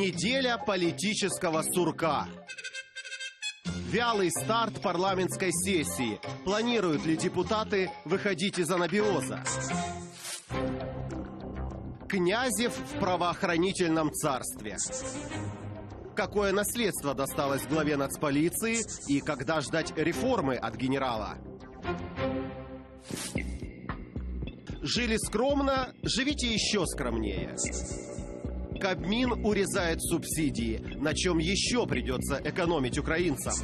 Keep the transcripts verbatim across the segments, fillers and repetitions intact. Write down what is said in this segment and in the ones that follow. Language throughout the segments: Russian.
Неделя политического сурка. Вялый старт парламентской сессии. Планируют ли депутаты выходить из анабиоза? Князев в правоохранительном царстве. Какое наследство досталось главе нацполиции и когда ждать реформы от генерала? Жили скромно, живите еще скромнее. Кабмин урезает субсидии. На чем еще придется экономить украинцам?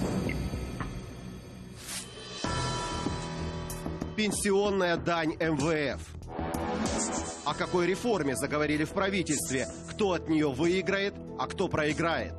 Пенсионная дань эм вэ эф. О какой реформе заговорили в правительстве? Кто от нее выиграет, а кто проиграет?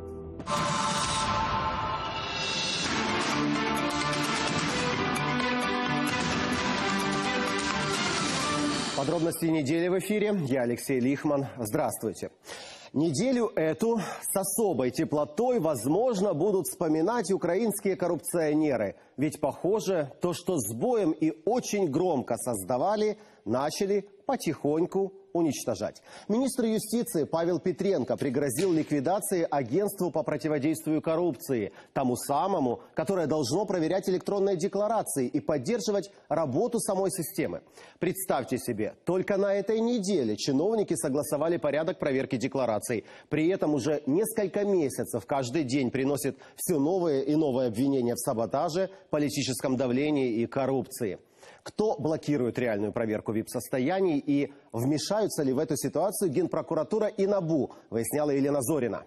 Подробности недели в эфире. Я Алексей Лихман. Здравствуйте. Неделю эту с особой теплотой, возможно, будут вспоминать украинские коррупционеры. Ведь, похоже, то, что с боем и очень громко создавали, начали потихоньку уничтожать. Министр юстиции Павел Петренко пригрозил ликвидацией агентству по противодействию коррупции, тому самому, которое должно проверять электронные декларации и поддерживать работу самой системы. Представьте себе, только на этой неделе чиновники согласовали порядок проверки деклараций. При этом уже несколько месяцев каждый день приносят все новые и новые обвинения в саботаже, политическом давлении и коррупции. Кто блокирует реальную проверку вип-состояний и вмешаются ли в эту ситуацию Генпрокуратура и НАБУ, выясняла Елена Зорина.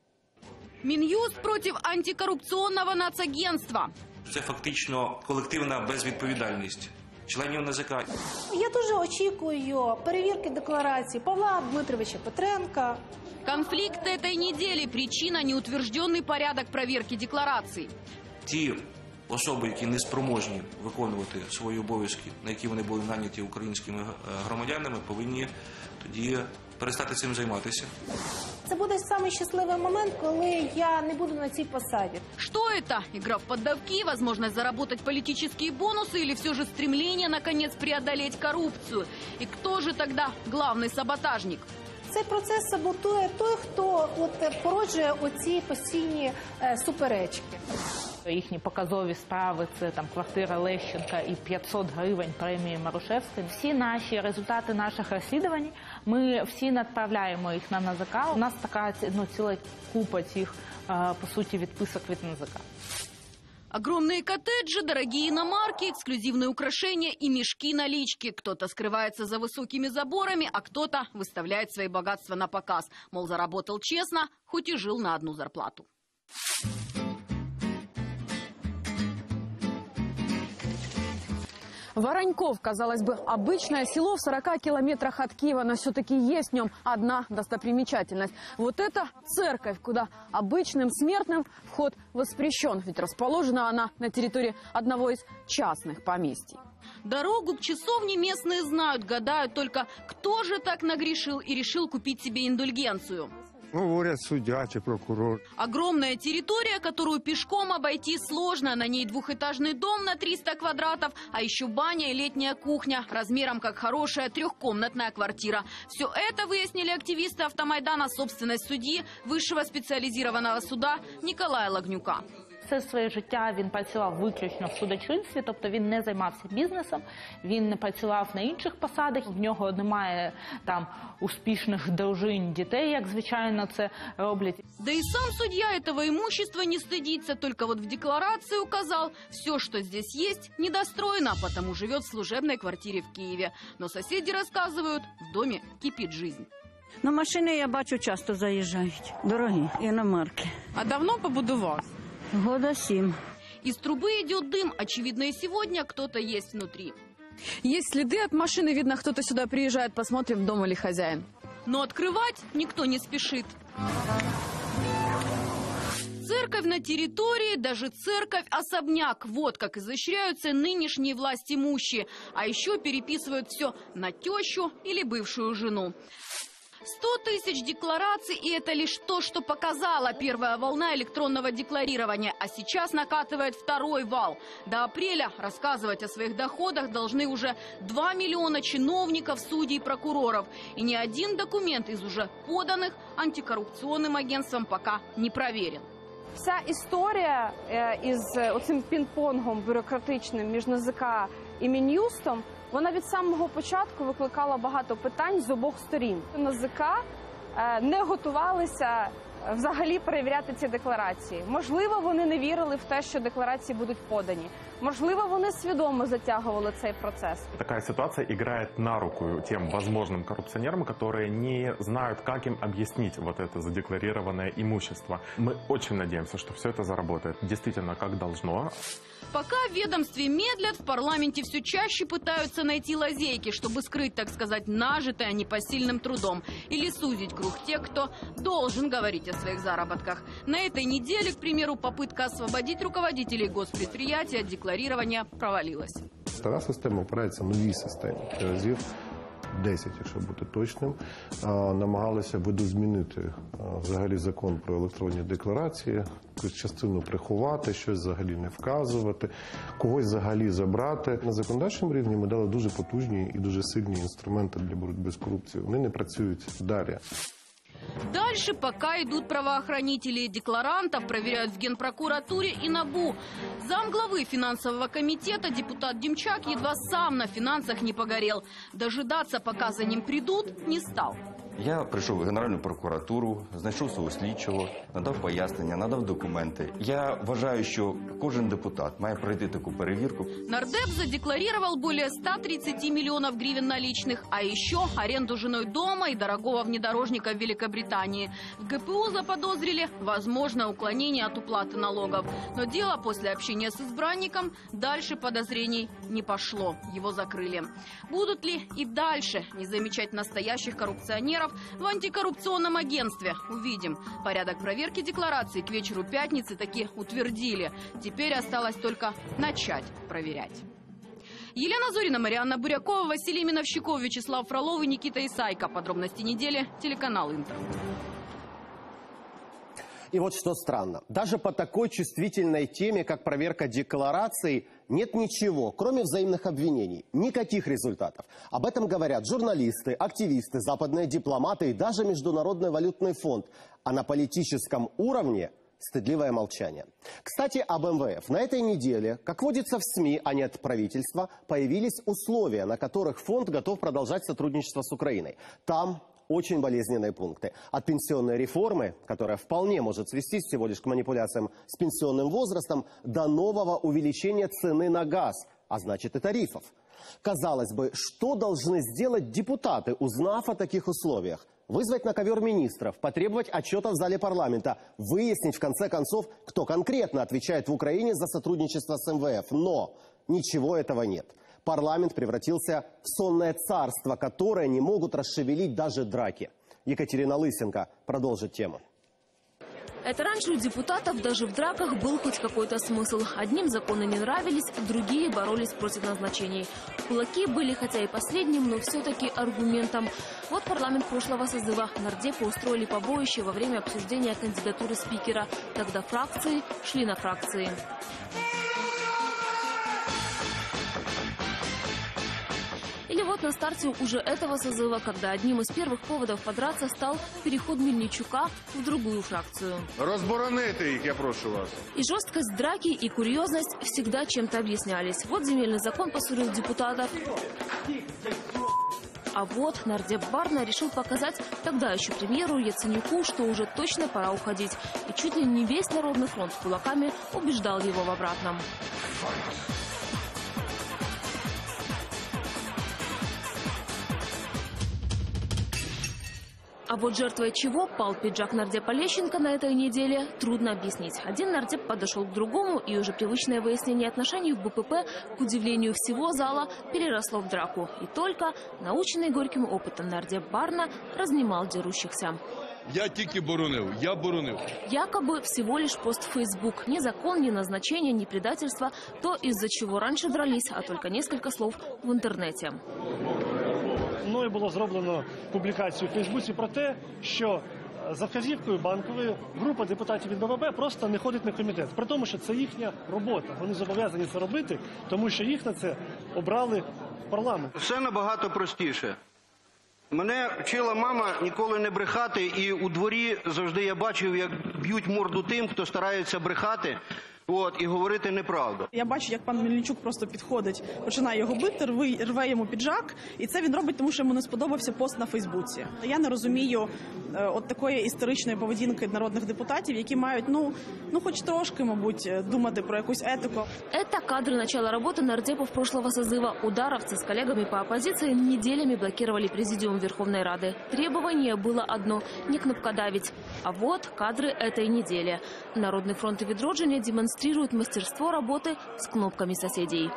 Мін'юст проти антикорупційного нацагентства. Це фактично колективна безвідповідальність членів ен зе ка. Я дуже очікую перевірки декларацій Павла Дмитровича Петренка. Конфликт этой недели – причина неутвержденный порядок проверки деклараций. Ті особи, які не спроможні виконувати свої обов'язки, на які вони були наняті українськими громадянами, повинні тоді перестати цим займатися. Це буде самий щасливий момент, коли я не буду на цій посаді. Что это? Игра в поддавки, возможность заработать политические бонусы или все же стремление, наконец, преодолеть коррупцию? И кто же тогда главный саботажник? Цей процес саботує той, хто от породжує оці постійні е, суперечки. Їхні показові справи – це там квартира Лещенка і п'ятсот гривень премії Марушевської. Всі наші результати наших розслідувань, ми всі направляємо їх на ен зе ка. У нас така ну, ціла купа цих, по суті, відписок від ен зе ка. Огромные коттеджи, дорогие иномарки, эксклюзивные украшения и мешки налички. Кто-то скрывается за высокими заборами, а кто-то выставляет свои богатства на показ. Мол, заработал честно, хоть и жил на одну зарплату. Вороньков, казалось бы, обычное село в сорока километрах от Киева, но все-таки есть в нем одна достопримечательность. Вот это церковь, куда обычным смертным вход воспрещен, ведь расположена она на территории одного из частных поместий. Дорогу к часовне местные знают, гадают только, кто же так нагрешил и решил купить себе индульгенцию. Говорят, судья чи прокурор. Огромная территория, которую пешком обойти сложно. На ней двухэтажный дом на триста квадратов, а еще баня и летняя кухня, размером как хорошая трехкомнатная квартира. Все это выяснили активисты Автомайдана, собственность судьи Высшего специализированного суда Николая Лагнюка. Все своє життя він працював виключно в судочинстві, тобто він не займався бізнесом, він не працював на інших посадах, в нього немає там успішних дружин, дітей, як звичайно це роблять. Да и сам судья этого имущества не стыдится, только вот в декларации указал, все, что здесь есть, недостроено, потому живет в служебной квартире в Киеве. Но соседи рассказывают, в доме кипит жизнь. На машини, я бачу, часто заїжджають. Дорогі іномарки. А давно побудував? Года сім. Из трубы идет дым. Очевидно, и сегодня кто-то есть внутри. Есть следы от машины, видно, кто-то сюда приезжает, посмотрим, дом или хозяин. Но открывать никто не спешит. Церковь на территории, даже церковь-особняк. Вот как изощряются нынешние власть имущие. А еще переписывают все на тещу или бывшую жену. сто тысяч деклараций, и это лишь то, что показала первая волна электронного декларирования. А сейчас накатывает второй вал. До апреля рассказывать о своих доходах должны уже два миллиона чиновников, судей и прокуроров. И ни один документ из уже поданных антикоррупционным агентством пока не проверен. Вся історія е, із оцим пінг-понгом бюрократичним між НАЗК і Мін'юстом, вона від самого початку викликала багато питань з обох сторін. НАЗК е, не готувалися взагалі перевіряти ці декларації. Можливо, вони не вірили в те, що декларації будуть подані. Можливо, вони свідомо затягували цей процес. Такая ситуация играет на руку тем возможным коррупционерам, которые не знают, как им объяснить вот это задекларированное имущество. Мы очень надеемся, что все это заработает действительно как должно. Пока в ведомстве медлят, в парламенте все чаще пытаются найти лазейки, чтобы скрыть, так сказать, нажитое непосильным трудом. Или сузить круг тех, кто должен говорить о своих заработках. На этой неделе, к примеру, попытка освободить руководителей госпредприятия от декларирования провалилась. Стара система опирається на новій системі. Разів десять, якщо бути точним, намагалися видозмінити взагалі закон про електронні декларації, якусь частину приховати, щось взагалі не вказувати, когось взагалі забрати. На законодавчому рівні ми дали дуже потужні і дуже сильні інструменти для боротьби з корупцією. Вони не працюють далі. Дальше пока идут правоохранители. Декларантов проверяют в Генпрокуратуре и НАБУ. Замглавы финансового комитета депутат Демчак едва сам на финансах не погорел. Дожидаться, пока за ним придут, не стал. Я прийшов в Генеральну прокуратуру, знайшов свого слідчого, надав пояснення, надав документи. Я вважаю, що кожен депутат має пройти таку перевірку. Нардеп задекларировал более ста тридцати миллионов гривен наличных, а еще аренду женой дома и дорогого внедорожника в Великобритании. В ГПУ заподозрили возможное уклонение от уплаты налогов. Но дело после общения с избранником дальше подозрений не пошло. Его закрыли. Будут ли и дальше не замечать настоящих коррупционеров в антикоррупционном агентстве? Увидим. Порядок проверки деклараций к вечеру пятницы таки утвердили. Теперь осталось только начать проверять. Елена Зорина, Марианна Бурякова, Василий Миновщиков, Вячеслав Фролов и Никита Исайко. Подробности недели. Телеканал Интер. И вот что странно. Даже по такой чувствительной теме, как проверка деклараций, нет ничего, кроме взаимных обвинений. Никаких результатов. Об этом говорят журналисты, активисты, западные дипломаты и даже Международный валютный фонд. А на политическом уровне стыдливое молчание. Кстати, об эм вэ эф. На этой неделе, как водится в СМИ, а не от правительства, появились условия, на которых фонд готов продолжать сотрудничество с Украиной. Там очень болезненные пункты. От пенсионной реформы, которая вполне может свестись всего лишь к манипуляциям с пенсионным возрастом, до нового увеличения цены на газ, а значит и тарифов. Казалось бы, что должны сделать депутаты, узнав о таких условиях? Вызвать на ковер министров, потребовать отчета в зале парламента, выяснить в конце концов, кто конкретно отвечает в Украине за сотрудничество с эм вэ эф. Но ничего этого нет. Парламент превратился в сонное царство, которое не могут расшевелить даже драки. Екатерина Лысенко продолжит тему. Это раньше у депутатов даже в драках был хоть какой-то смысл. Одним законы не нравились, другие боролись против назначений. Кулаки были, хотя и последним, но все-таки аргументом. Вот парламент прошлого созыва. Нардепы устроили побоище во время обсуждения кандидатуры спикера. Тогда фракции шли на фракции. Или вот на старте уже этого созыва, когда одним из первых поводов подраться стал переход Мельничука в другую фракцию. Розборонити их, я прошу вас. И жесткость драки, и курьезность всегда чем-то объяснялись. Вот земельный закон поссорил депутатов. А вот нардеп Барна решил показать тогда еще премьеру Яценюку, что уже точно пора уходить. И чуть ли не весь Народный фронт с кулаками убеждал его в обратном. А вот жертвой чего пал пиджак нардепа Лещенко на этой неделе, трудно объяснить. Один нардеп подошел к другому, и уже привычное выяснение отношений в бэ пэ пэ, к удивлению всего зала, переросло в драку. И только наученный горьким опытом нардеп Барна разнимал дерущихся. Я тільки боронив, я боронив. Якобы всего лишь пост в Facebook. Ни закон, ни назначение, ни предательство. То, из-за чего раньше дрались, а только несколько слов в интернете. мною було зроблено публікацію у Фейсбуці про те, що за вказівкою Банкової група депутатів від Б П П просто не ходить на комітет. При тому, що це їхня робота. Вони зобов'язані це робити, тому що їх на це обрали в парламент. Все набагато простіше. Мене вчила мама ніколи не брехати, і у дворі завжди я бачив, як б'ють морду тим, хто старається брехати. От, і говорити неправду. Я бачу, як пан Мельничук просто підходить, починає його бити, рве, рве йому піджак. І це він робить, тому що йому не сподобався пост на Фейсбуці. Я не розумію е, от такої історичної поведінки народних депутатів, які мають, ну, ну хоч трошки, мабуть, думати про якусь етику. Это кадры начала работы нардепов прошлого созыва. Ударовцы с коллегами по оппозиции неделями блокировали президиум Верховной Рады. Требование было одно – не кнопкодавить. А вот кадры этой недели. Народный фронт и Відродження демонстрируют демонстрирует мастерство работы с кнопками соседей.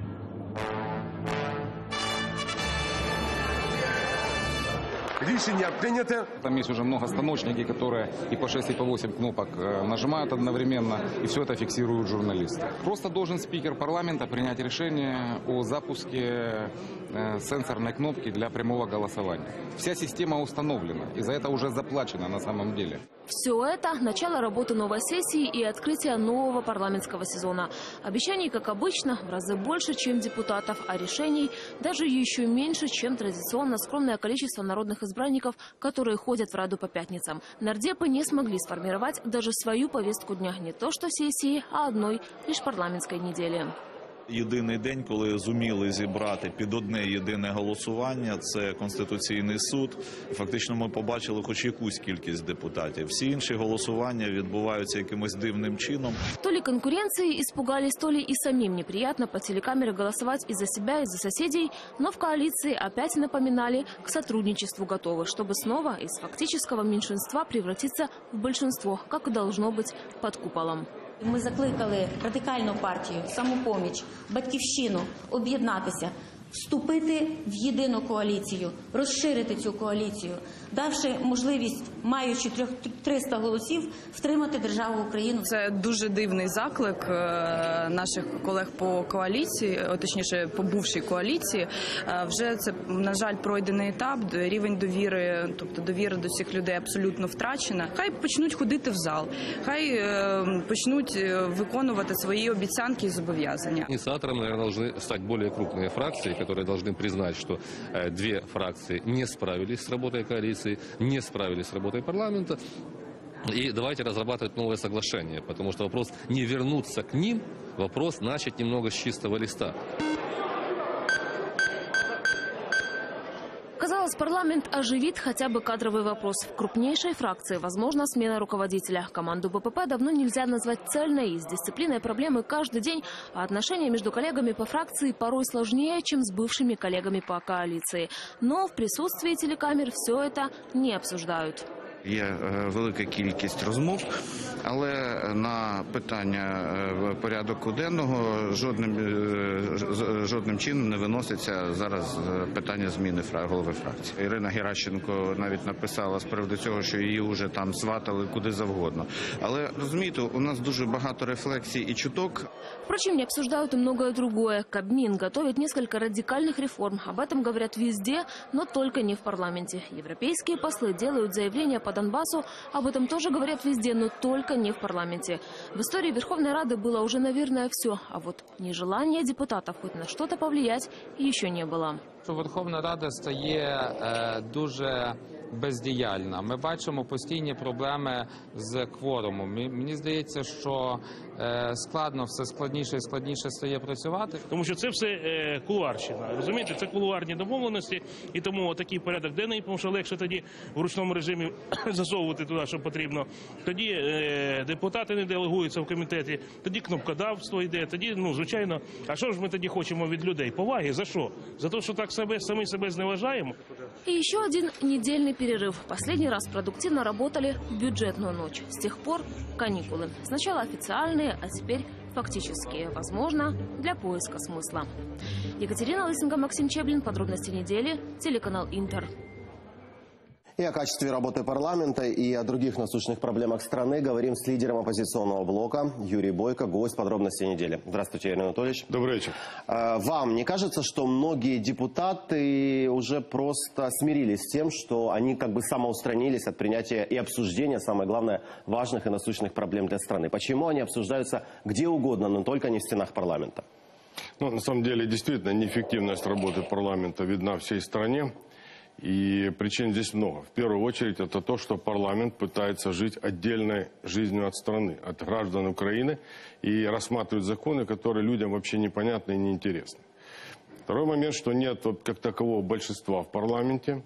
Решение принято. Там есть уже много станочники, которые и по шесть, и по восемь кнопок нажимают одновременно, и все это фиксируют журналисты. Просто должен спикер парламента принять решение о запуске сенсорной кнопки для прямого голосования. Вся система установлена, и за это уже заплачено на самом деле. Все это – начало работы новой сессии и открытие нового парламентского сезона. Обещаний, как обычно, в разы больше, чем депутатов, а решений даже еще меньше, чем традиционно скромное количество народных избранников, которые ходят в Раду по пятницам. Нардепы не смогли сформировать даже свою повестку дня, не то что сессии, а одной лишь парламентской недели. Єдиний день, коли зуміли зібрати під одне єдине голосування, це Конституційний суд. Фактично ми побачили хоч якусь кількість депутатів. Всі інші голосування відбуваються якимось дивним чином. То ли конкуренции испугались, то ли и самим неприятно по телекамере голосовать и за себя, и за соседей, но в коалиции опять напоминали, к сотрудничеству готовы, чтобы снова из фактического меньшинства превратиться в большинство, как и должно быть под куполом. Ми закликали Радикальну партію, Самопоміч, Батьківщину об'єднатися, вступити в єдину коаліцію, розширити цю коаліцію, давши можливість, маючи триста голосів, втримати державу Україну. Це дуже дивний заклик наших колег по коаліції, точніше, по бувшій коаліції. Вже це, на жаль, пройдений етап, рівень довіри, тобто довіра до цих людей абсолютно втрачена. Хай почнуть ходити в зал, хай почнуть виконувати свої обіцянки і зобов'язання. Инициатором, наверное, должны стать более крупные фракции, которые должны признать, что две фракции не справились с работой коалиции, не справились с работой парламента. И давайте разрабатывать новое соглашение, потому что вопрос не вернуться к ним, вопрос начать немного с чистого листа. Казалось, парламент оживит хотя бы кадровый вопрос. В крупнейшей фракции возможна смена руководителя. Команду Б П П давно нельзя назвать цельной. С дисциплиной проблемы каждый день, а отношения между коллегами по фракции порой сложнее, чем с бывшими коллегами по коалиции. Но в присутствии телекамер все это не обсуждают. Є велика кількість розмов, але на питання порядку денного жодним, жодним чином не виноситься зараз питання зміни голови фракції. Ірина Геращенко навіть написала з приводу цього, що її вже там сватали куди завгодно. Але, розумієте, у нас дуже багато рефлексій і чуток. Впрочем, не обсуждают и многое другое. Кабмин готовит несколько радикальных реформ. Об этом говорят везде, но только не в парламенте. Европейские послы делают заявления по Донбассу. Об этом тоже говорят везде, но только не в парламенте. В истории Верховной Рады было уже, наверное, все. А вот нежелание депутатов хоть на что-то повлиять еще не было. Верховна Рада стає е, дуже бездіяльна. Ми бачимо постійні проблеми з кворумом. Мені здається, що е, складно, все складніше і складніше стає працювати. Тому що це все е, кулуарщина. Розумієте, це кулуарні домовленості, і тому такий порядок денний, тому що легше тоді в ручному режимі засовувати туди, що потрібно. Тоді е, депутати не делегуються в комітеті, тоді кнопкодавство йде, тоді, ну, звичайно, а що ж ми тоді хочемо від людей? Поваги? За що? За те, що так себе, самі себе зневажаємо? И еще один недельный перерыв. Последний раз продуктивно работали в бюджетную ночь. С тех пор каникулы. Сначала официальные, а теперь фактические. Возможно, для поиска смысла. Екатерина Лысенко, Максим Чеблин. Подробности недели. Телеканал Интер. И о качестве работы парламента, и о других насущных проблемах страны говорим с лидером оппозиционного блока Юрий Бойко, гость подробностей недели. Здравствуйте, Юрий Анатольевич. Добрый вечер. Вам не кажется, что многие депутаты уже просто смирились с тем, что они как бы самоустранились от принятия и обсуждения, самое главное, важных и насущных проблем для страны? Почему они обсуждаются где угодно, но только не в стенах парламента? Ну, на самом деле, действительно, неэффективность работы парламента видна всей стране. И причин здесь много. В первую очередь, это то, что парламент пытается жить отдельной жизнью от страны, от граждан Украины, и рассматривать законы, которые людям вообще непонятны и неинтересны. Второй момент, что нет вот, как такового большинства в парламенте.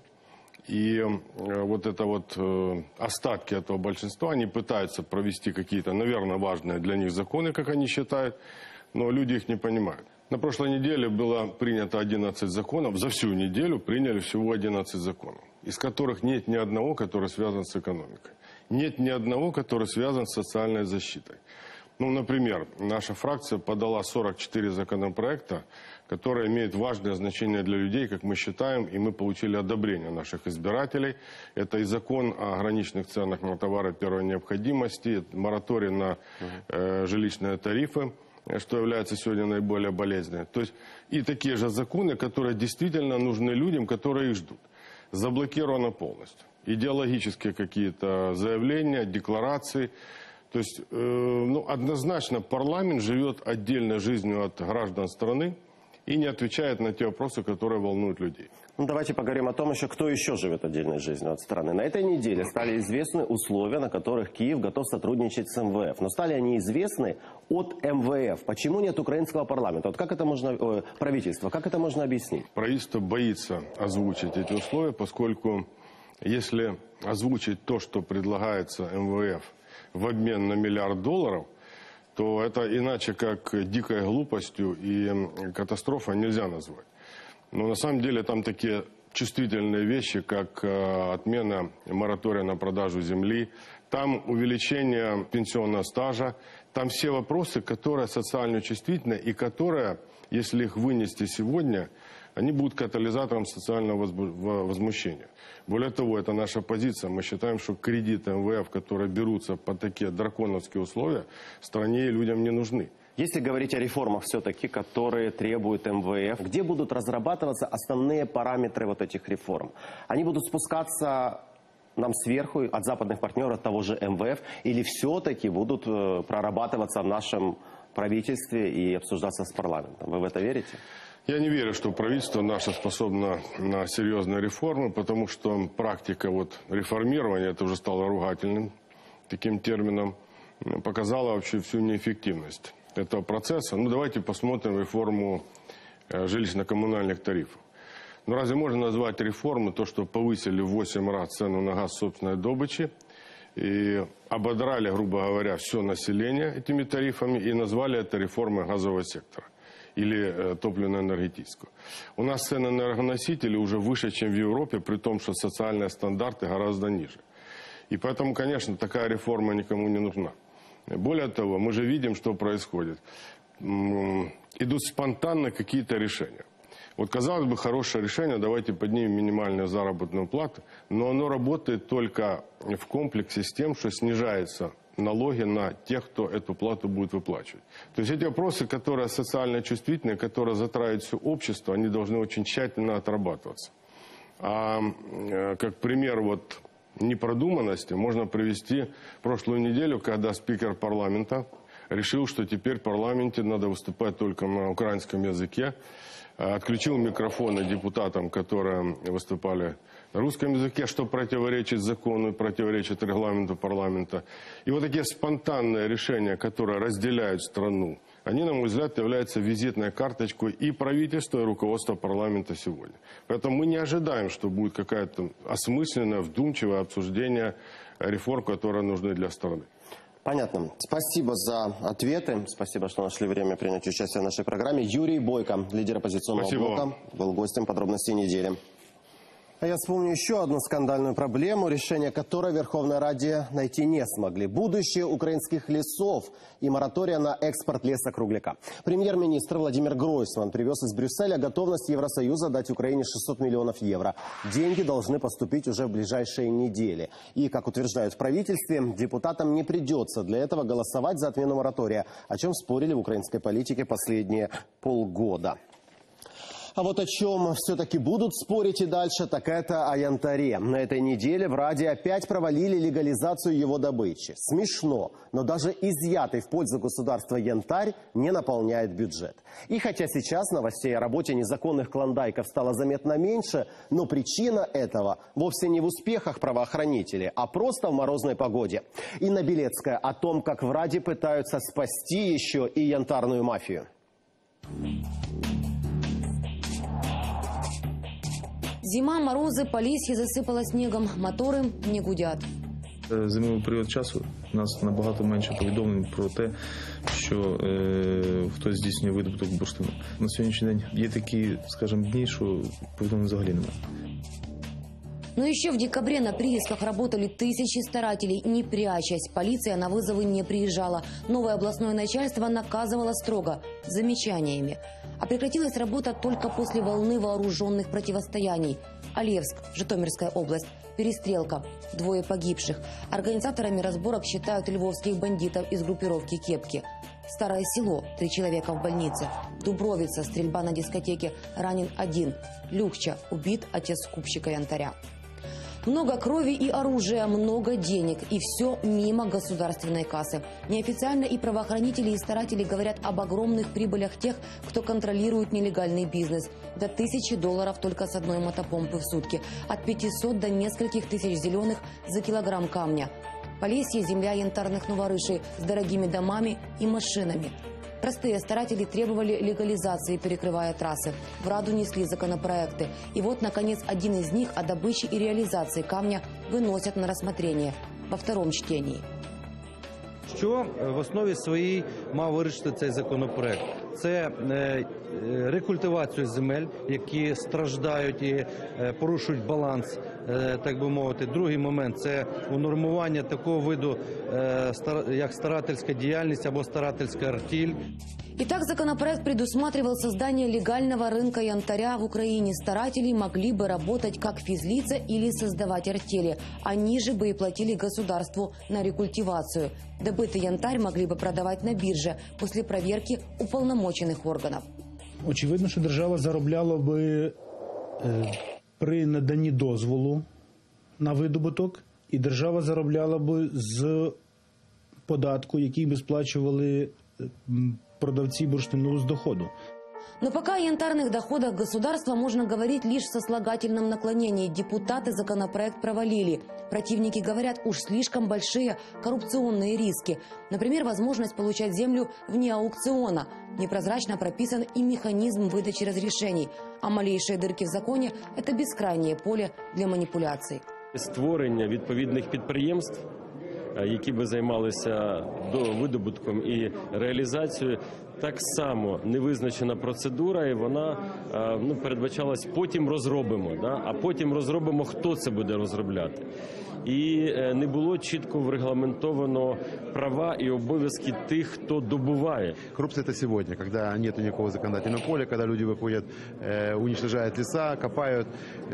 И э, вот это вот э, остатки этого большинства, они пытаются провести какие-то, наверное, важные для них законы, как они считают, но люди их не понимают. На прошлой неделе было принято одиннадцать законов, за всю неделю приняли всего одиннадцать законов, из которых нет ни одного, который связан с экономикой. Нет ни одного, который связан с социальной защитой. Ну, например, наша фракция подала сорок четыре законопроекта, которые имеют важное значение для людей, как мы считаем, и мы получили одобрение наших избирателей. Это и закон о граничных ценах на товары первой необходимости, мораторий на э, жилищные тарифы, что является сегодня наиболее болезненным. То есть и такие же законы, которые действительно нужны людям, которые их ждут. Заблокировано полностью. Идеологические какие-то заявления, декларации. То есть э, ну, однозначно парламент живет отдельной жизнью от граждан страны и не отвечает на те вопросы, которые волнуют людей. Ну, давайте поговорим о том еще, кто еще живет отдельной жизнью от страны. На этой неделе стали известны условия, на которых Киев готов сотрудничать с эм вэ эф. Но стали они известны от эм вэ эф. Почему нет украинского парламента? Вот как это можно, э, правительство, как это можно объяснить? Правительство боится озвучить эти условия, поскольку если озвучить то, что предлагается эм вэ эф в обмен на миллиард долларов, то это иначе как дикой глупостью и катастрофой нельзя назвать. Но на самом деле там такие чувствительные вещи, как э, отмена моратория на продажу земли, там увеличение пенсионного стажа, там все вопросы, которые социально чувствительны и которые, если их вынести сегодня, они будут катализатором социального возмущения. Более того, это наша позиция. Мы считаем, что кредиты эм вэ эф, которые берутся под такие драконовские условия, стране и людям не нужны. Если говорить о реформах все-таки, которые требует эм вэ эф, где будут разрабатываться основные параметры вот этих реформ? Они будут спускаться нам сверху от западных партнеров, от того же эм вэ эф, или все-таки будут прорабатываться в нашем правительстве и обсуждаться с парламентом? Вы в это верите? Я не верю, что правительство наше способно на серьезные реформы, потому что практика вот реформирования, это уже стало ругательным таким термином, показала вообще всю неэффективность этого процесса. Ну, давайте посмотрим реформу э, жилищно-коммунальных тарифов. Ну, разве можно назвать реформой то, что повысили в восемь раз цену на газ собственной добычи и ободрали, грубо говоря, все население этими тарифами и назвали это реформой газового сектора или э, топливно-энергетического? У нас цены на энергоносители уже выше, чем в Европе, при том, что социальные стандарты гораздо ниже. И поэтому, конечно, такая реформа никому не нужна. Более того, мы же видим, что происходит. Идут спонтанно какие-то решения. Вот, казалось бы, хорошее решение, давайте поднимем минимальную заработную плату, но оно работает только в комплексе с тем, что снижаются налоги на тех, кто эту плату будет выплачивать. То есть эти вопросы, которые социально чувствительные, которые затрагивают все общество, они должны очень тщательно отрабатываться. А как пример вот непродуманности можно привести прошлую неделю, когда спикер парламента решил, что теперь в парламенте надо выступать только на украинском языке, отключил микрофоны депутатам, которые выступали на русском языке, что противоречит закону и противоречит регламенту парламента. И вот такие спонтанные решения, которые разделяют страну, они, на мой взгляд, являются визитной карточкой и правительства, и руководства парламента сегодня. Поэтому мы не ожидаем, что будет какое-то осмысленное, вдумчивое обсуждение реформ, которые нужны для страны. Понятно. Спасибо за ответы. Спасибо, что нашли время принять участие в нашей программе. Юрий Бойко, лидер оппозиционного Спасибо блока, вам. был гостем подробностей недели. А я вспомню еще одну скандальную проблему, решение которой в Верховной Раде найти не смогли. Будущее украинских лесов и моратория на экспорт лесокругляка. Премьер-министр Владимир Гройсман привез из Брюсселя готовность Евросоюза дать Украине шестьсот миллионов евро. Деньги должны поступить уже в ближайшие недели. И, как утверждают в правительстве, депутатам не придется для этого голосовать за отмену моратория, о чем спорили в украинской политике последние полгода. А вот о чем все-таки будут спорить и дальше, так это о янтаре. На этой неделе в Раде опять провалили легализацию его добычи. Смешно, но даже изъятый в пользу государства янтарь не наполняет бюджет. И хотя сейчас новостей о работе незаконных клондайков стало заметно меньше, но причина этого вовсе не в успехах правоохранителей, а просто в морозной погоде. Инна Белецкая о том, как в Раде пытаются спасти еще и янтарную мафию. Зима, морози, Полісся засипало снігом, мотори не гудять. Зимовий період часу у нас набагато менше повідомлень про те, що е, хтось здійснює видобуток бурштину. На сьогоднішній день є такі, скажімо, дні, що повідомлень взагалі немає. Но еще в декабре на приисках работали тысячи старателей, не прячась. Полиция на вызовы не приезжала. Новое областное начальство наказывало строго, замечаниями. А прекратилась работа только после волны вооруженных противостояний. Алевск, Житомирская область, перестрелка, двое погибших. Организаторами разборок считают львовских бандитов из группировки «Кепки». Старое село, три человека в больнице. Дубровица, стрельба на дискотеке, ранен один. Люкча, убит отец скупщика янтаря. Много крови и оружия, много денег. И все мимо государственной кассы. Неофициально и правоохранители, и старатели говорят об огромных прибылях тех, кто контролирует нелегальный бизнес. До тысячи долларов только с одной мотопомпы в сутки. От пятисот до нескольких тысяч зеленых за килограмм камня. Полесье – земля янтарных новорышей с дорогими домами и машинами. Простые старатели требовали легализации, перекрывая трассы. В Раду несли законопроекты. И вот, наконец, один из них о добыче и реализации камня выносят на рассмотрение во втором чтении. Що в основі своїй мав вирішити цей законопроект? Це рекультивацію земель, які страждають і порушують баланс, так би мовити. Другий момент – це унормування такого виду, як старательська діяльність або старательська артель. Итак, законопроект предусматривал создание легального рынка янтаря в Украине. Старатели могли бы работать как физлица или создавать артели. Они же бы и платили государству на рекультивацию. Добытый янтарь могли бы продавать на бирже после проверки уполномоченных органов. Очевидно, що держава заробляла би е, при наданні дозволу на видобуток, і держава заробляла би з податку, який би сплачували е, продавцы бурштину с доходу. Но пока о янтарных доходах государства можно говорить лишь в сослагательном наклонении. Депутаты законопроект провалили. Противники говорят, уж слишком большие коррупционные риски. Например, возможность получать землю вне аукциона. Непрозрачно прописан и механизм выдачи разрешений. А малейшие дырки в законе – это бескрайнее поле для манипуляций. Створення відповідних підприємств, які би займалися видобутком і реалізацією, так само невизначена процедура, і вона ну, передбачалась потім розробимо, да? А потім розробимо, хто це буде розробляти. І не було чітко врегламентовано права и обовязки тех, кто добывает. Коррупция – это сегодня, когда нет никакого законодательного поля, когда люди выходят, э, уничтожают леса, копают,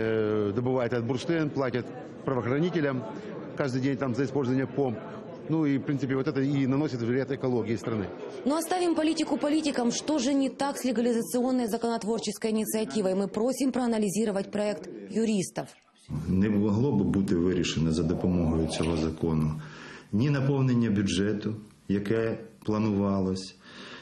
э, добывают этот бурштин, платят правоохранителям каждый день там за использование помп. Ну и, в принципе, вот это и наносит вред экологии страны. Но оставим политику политикам. Что же не так с легализационной законотворческой инициативой? Мы просим проанализировать проект юристов. Не могло б бути вирішено за допомогою цього закону ні наповнення бюджету, яке планувалось,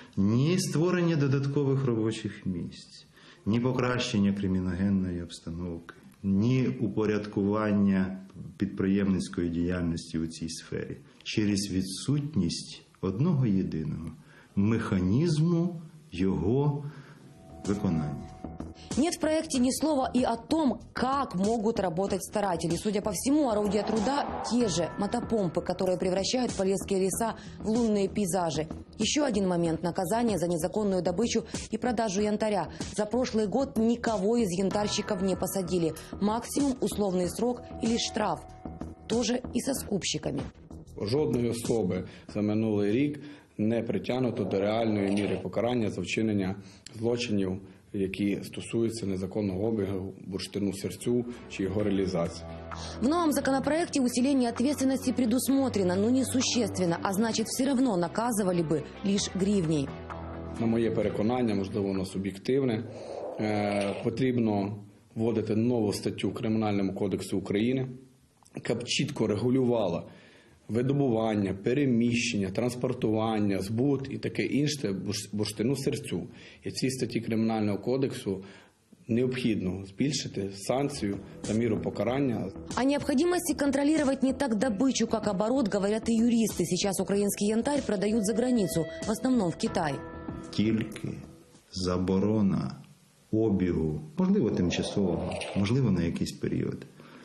ні створення додаткових робочих місць, ні покращення криміногенної обстановки, ні упорядкування підприємницької діяльності у цій сфері через відсутність одного єдиного механізму його виконання. Нет в проекте ни слова и о том, как могут работать старатели. Судя по всему, орудия труда – те же мотопомпы, которые превращают полесские леса в лунные пейзажи. Еще один момент – наказание за незаконную добычу и продажу янтаря. За прошлый год никого из янтарщиков не посадили. Максимум – условный срок или штраф. Тоже и со скупщиками. Жодної особи за минулий рік не притягнуто до реальної міри покарання за вчинення злочинів, які стосуються незаконного обігу бурштину-сырцу чи його реализации. В новом законопроекте усиление ответственности предусмотрено, но не существенно, а значит, все равно наказывали бы лишь гривней. На моє переконання, можливо, воно суб'єктивне, е, потрібно вводити нову статтю Кримінальному кодексу України, яка б чітко регулювала видобування, переміщення, транспортування, збут і таке інше бурштину-сырцю. І в цій статті Кримінального кодексу необхідно збільшити санкцію та міру покарання. О необходимости контролировать не так добычу, как оборот, говорят и юристы. Сейчас украинский янтарь продают за границу, в основном в Китай. Тільки заборона обігу, можливо, тимчасового, можливо, на якийсь період,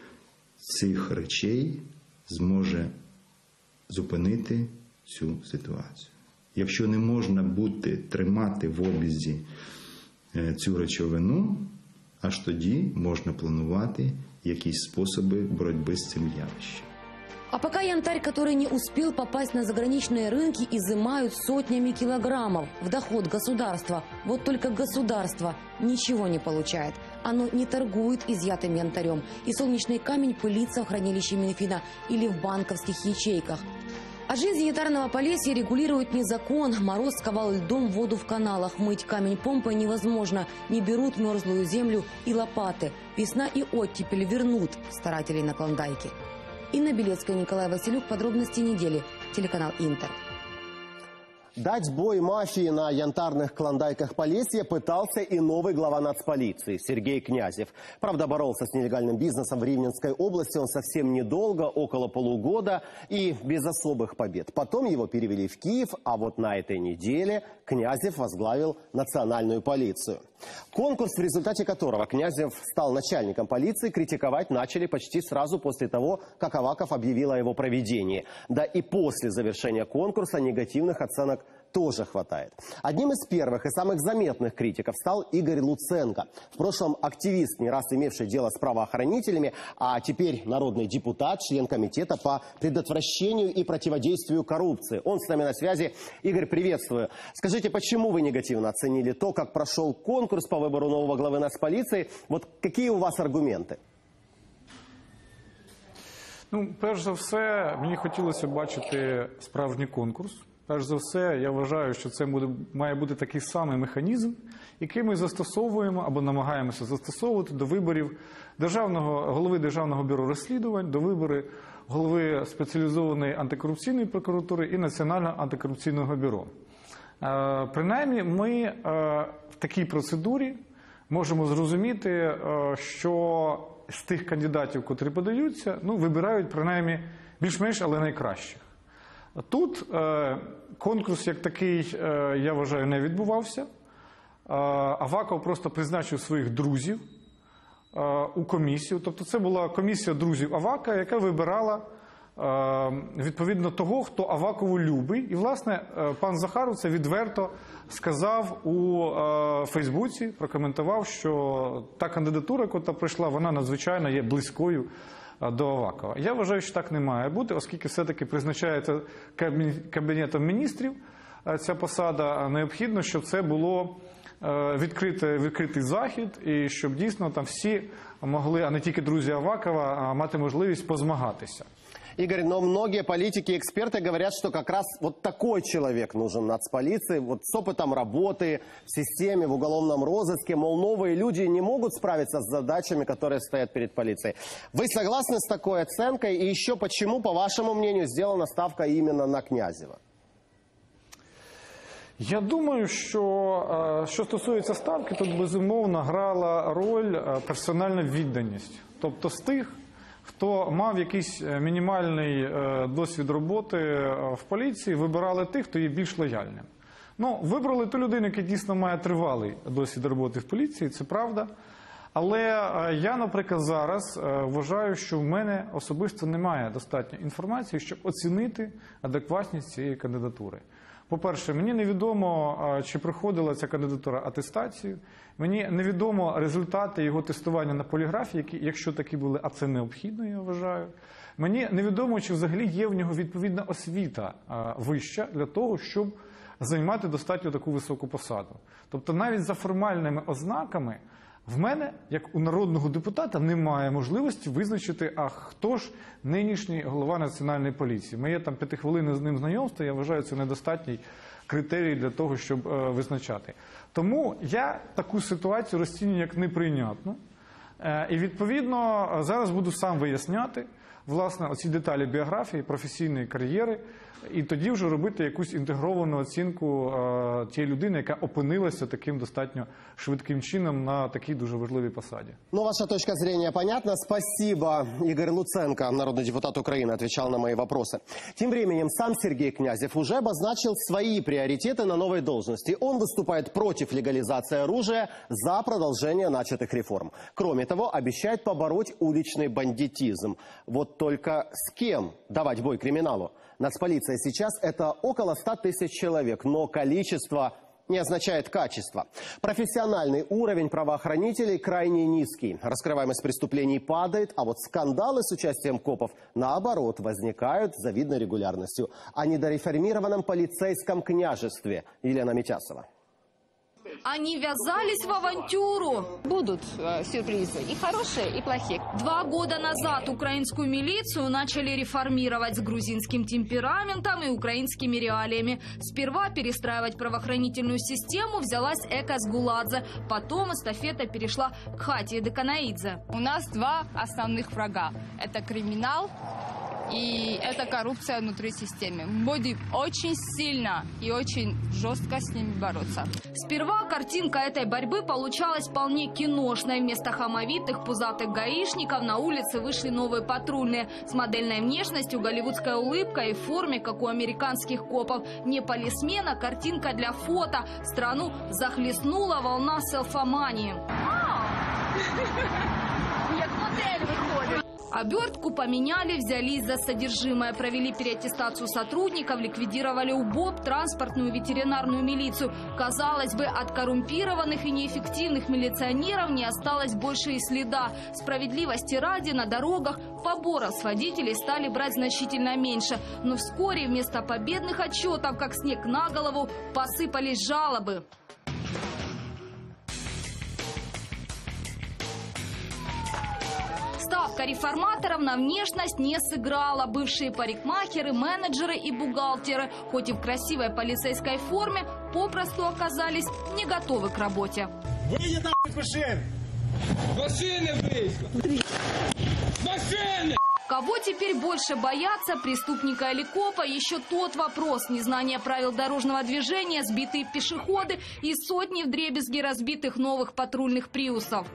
цих речей зможе зупинити цю ситуацію. Якщо не можна бути, тримати в обізі цю речовину, аж тоді можна планувати якісь способи боротьби з цим явищем. А пока янтарь, который не успел попасть на заграничные рынки, изымают сотнями килограммов в доход государства. Вот только государство ничего не получает. Оно не торгует изъятым янтарем. И солнечный камень пылится в хранилище Минфина или в банковских ячейках. А жизнь янтарного Полесья регулирует не закон. Мороз сковал льдом воду в каналах. Мыть камень помпой невозможно. Не берут мерзлую землю и лопаты. Весна и оттепель вернут старателей на Клондайке. Инна Белецкая, Николай Василюк. Подробности недели. Телеканал Интер. Дать бой мафии на янтарных клондайках Полесья пытался и новый глава нацполиции Сергей Князев. Правда, боролся с нелегальным бизнесом в Ривненской области он совсем недолго, около полугода, и без особых побед. Потом его перевели в Киев, а вот на этой неделе Князев возглавил национальную полицию. Конкурс, в результате которого Князев стал начальником полиции, критиковать начали почти сразу после того, как Аваков объявил о его проведении. Да и после завершения конкурса негативных оценок тоже хватает. Одним из первых и самых заметных критиков стал Игорь Луценко. В прошлом активист, не раз имевший дело с правоохранителями, а теперь народный депутат, член комитета по предотвращению и противодействию коррупции. Он с нами на связи. Игорь, приветствую. Скажите, почему вы негативно оценили то, как прошел конкурс по выбору нового главы нацполиции? Вот какие у вас аргументи? Ну, перш за все, мені хотілося бачити справжній конкурс. Перш за все, я вважаю, що це буде, має бути такий самий механізм, який ми застосовуємо або намагаємося застосовувати до виборів державного, голови Державного бюро розслідувань, до виборів голови спеціалізованої антикорупційної прокуратури і Національного антикорупційного бюро. Е, принаймні, ми е, в такій процедурі можемо зрозуміти, е, що з тих кандидатів, котрі подаються, ну, вибирають принаймні більш-менш, але найкращих. Тут е, конкурс як такий, е, я вважаю, не відбувався. Е, Аваков просто призначив своїх друзів е, у комісію. Тобто це була комісія друзів Авака, яка вибирала е, відповідно того, хто Авакову любить. І, власне, е, пан Захаров це відверто сказав у е, Фейсбуці, прокоментував, що та кандидатура, яка прийшла, вона надзвичайно є близькою до Авакова. Я вважаю, що так не має бути, оскільки все-таки призначається Кабінетом міністрів ця посада, необхідно, щоб це було відкритий, відкритий захід і щоб дійсно там всі могли, а не тільки друзі Авакова, мати можливість позмагатися. Игорь, но многие политики и эксперты говорят, что как раз вот такой человек нужен нацполиции, вот с опытом работы в системе, в уголовном розыске, мол, новые люди не могут справиться с задачами, которые стоят перед полицией. Вы согласны с такой оценкой? И еще почему, по вашему мнению, сделана ставка именно на Князева? Я думаю, що, що стосується ставки, тут безумовно грала роль персональна відданість. Тобто з тих, хто мав якийсь мінімальний досвід роботи в поліції, вибирали тих, хто є більш лояльним. Ну, вибрали ту людину, яка дійсно має тривалий досвід роботи в поліції, це правда. Але я, наприклад, зараз вважаю, що в мене особисто немає достатньо інформації, щоб оцінити адекватність цієї кандидатури. По-перше, мені невідомо, чи проходила ця кандидатура атестацію, мені невідомо результати його тестування на поліграфі, які, якщо такі були, а це необхідно, я вважаю. Мені невідомо, чи взагалі є в нього відповідна освіта вища для того, щоб займати достатньо таку високу посаду. Тобто навіть за формальними ознаками в мене, як у народного депутата, немає можливості визначити, а хто ж нинішній голова Національної поліції. Моє там п'ятихвилинне з ним знайомство, я вважаю, це недостатній критерій для того, щоб е, визначати. Тому я таку ситуацію розцінюю як неприйнятну. Е, і відповідно зараз буду сам виясняти, власне, оці деталі біографії, професійної кар'єри, і тоді вже робити якусь інтегровану оцінку е, тієї людини, яка опинилася таким достатньо швидким чином на такій дуже важливій посаді. Ну, ваша точка зрения понятна. Спасибо. Игорь Луценко, народный депутат Украины, отвечал на мои вопросы. Тем временем сам Сергей Князев уже обозначил свои приоритеты на новой должности. Он выступает против легализации оружия, за продолжение начатых реформ. Кроме того, обещает побороть уличный бандитизм. Вот только с кем давать бой криминалу? Нацполиция сейчас это около ста тысяч человек, но количество не означает качество. Профессиональный уровень правоохранителей крайне низкий. Раскрываемость преступлений падает, а вот скандалы с участием копов, наоборот, возникают с завидной регулярностью. О недореформированном полицейском княжестве. Елена Митясова. Они ввязались в авантюру. Будут э, сюрпризы, и хорошие, и плохие. Два года назад украинскую милицию начали реформировать с грузинским темпераментом и украинскими реалиями. Сперва перестраивать правоохранительную систему взялась Экас Гуладзе. Потом эстафета перешла к Хатии Деканаидзе. У нас два основных врага. Это криминал и это коррупция внутри системы. Будем очень сильно и очень жестко с ними бороться. Сперва картинка этой борьбы получалась вполне киношной. Вместо хамовитых, пузатых гаишников на улице вышли новые патрульные. С модельной внешностью, голливудской улыбкой и в форме, как у американских копов. Не полисмена, картинка для фото. Страну захлестнула волна селфомании. Як модель выходит. Обертку поменяли, взялись за содержимое, провели переаттестацию сотрудников, ликвидировали УБОП, транспортную ветеринарную милицию. Казалось бы, от коррумпированных и неэффективных милиционеров не осталось больше и следа. Справедливости ради, на дорогах поборов с водителей стали брать значительно меньше. Но вскоре вместо победных отчетов, как снег на голову, посыпались жалобы. Ставка реформаторов на внешность не сыграла. Бывшие парикмахеры, менеджеры и бухгалтеры, хоть и в красивой полицейской форме, попросту оказались не готовы к работе. Выйди нахуй, машин! Машины выйди! Машины! Кого теперь больше боятся, преступника или копа? Еще тот вопрос. Незнание правил дорожного движения, сбитые пешеходы и сотни вдребезги разбитых новых патрульных приусов.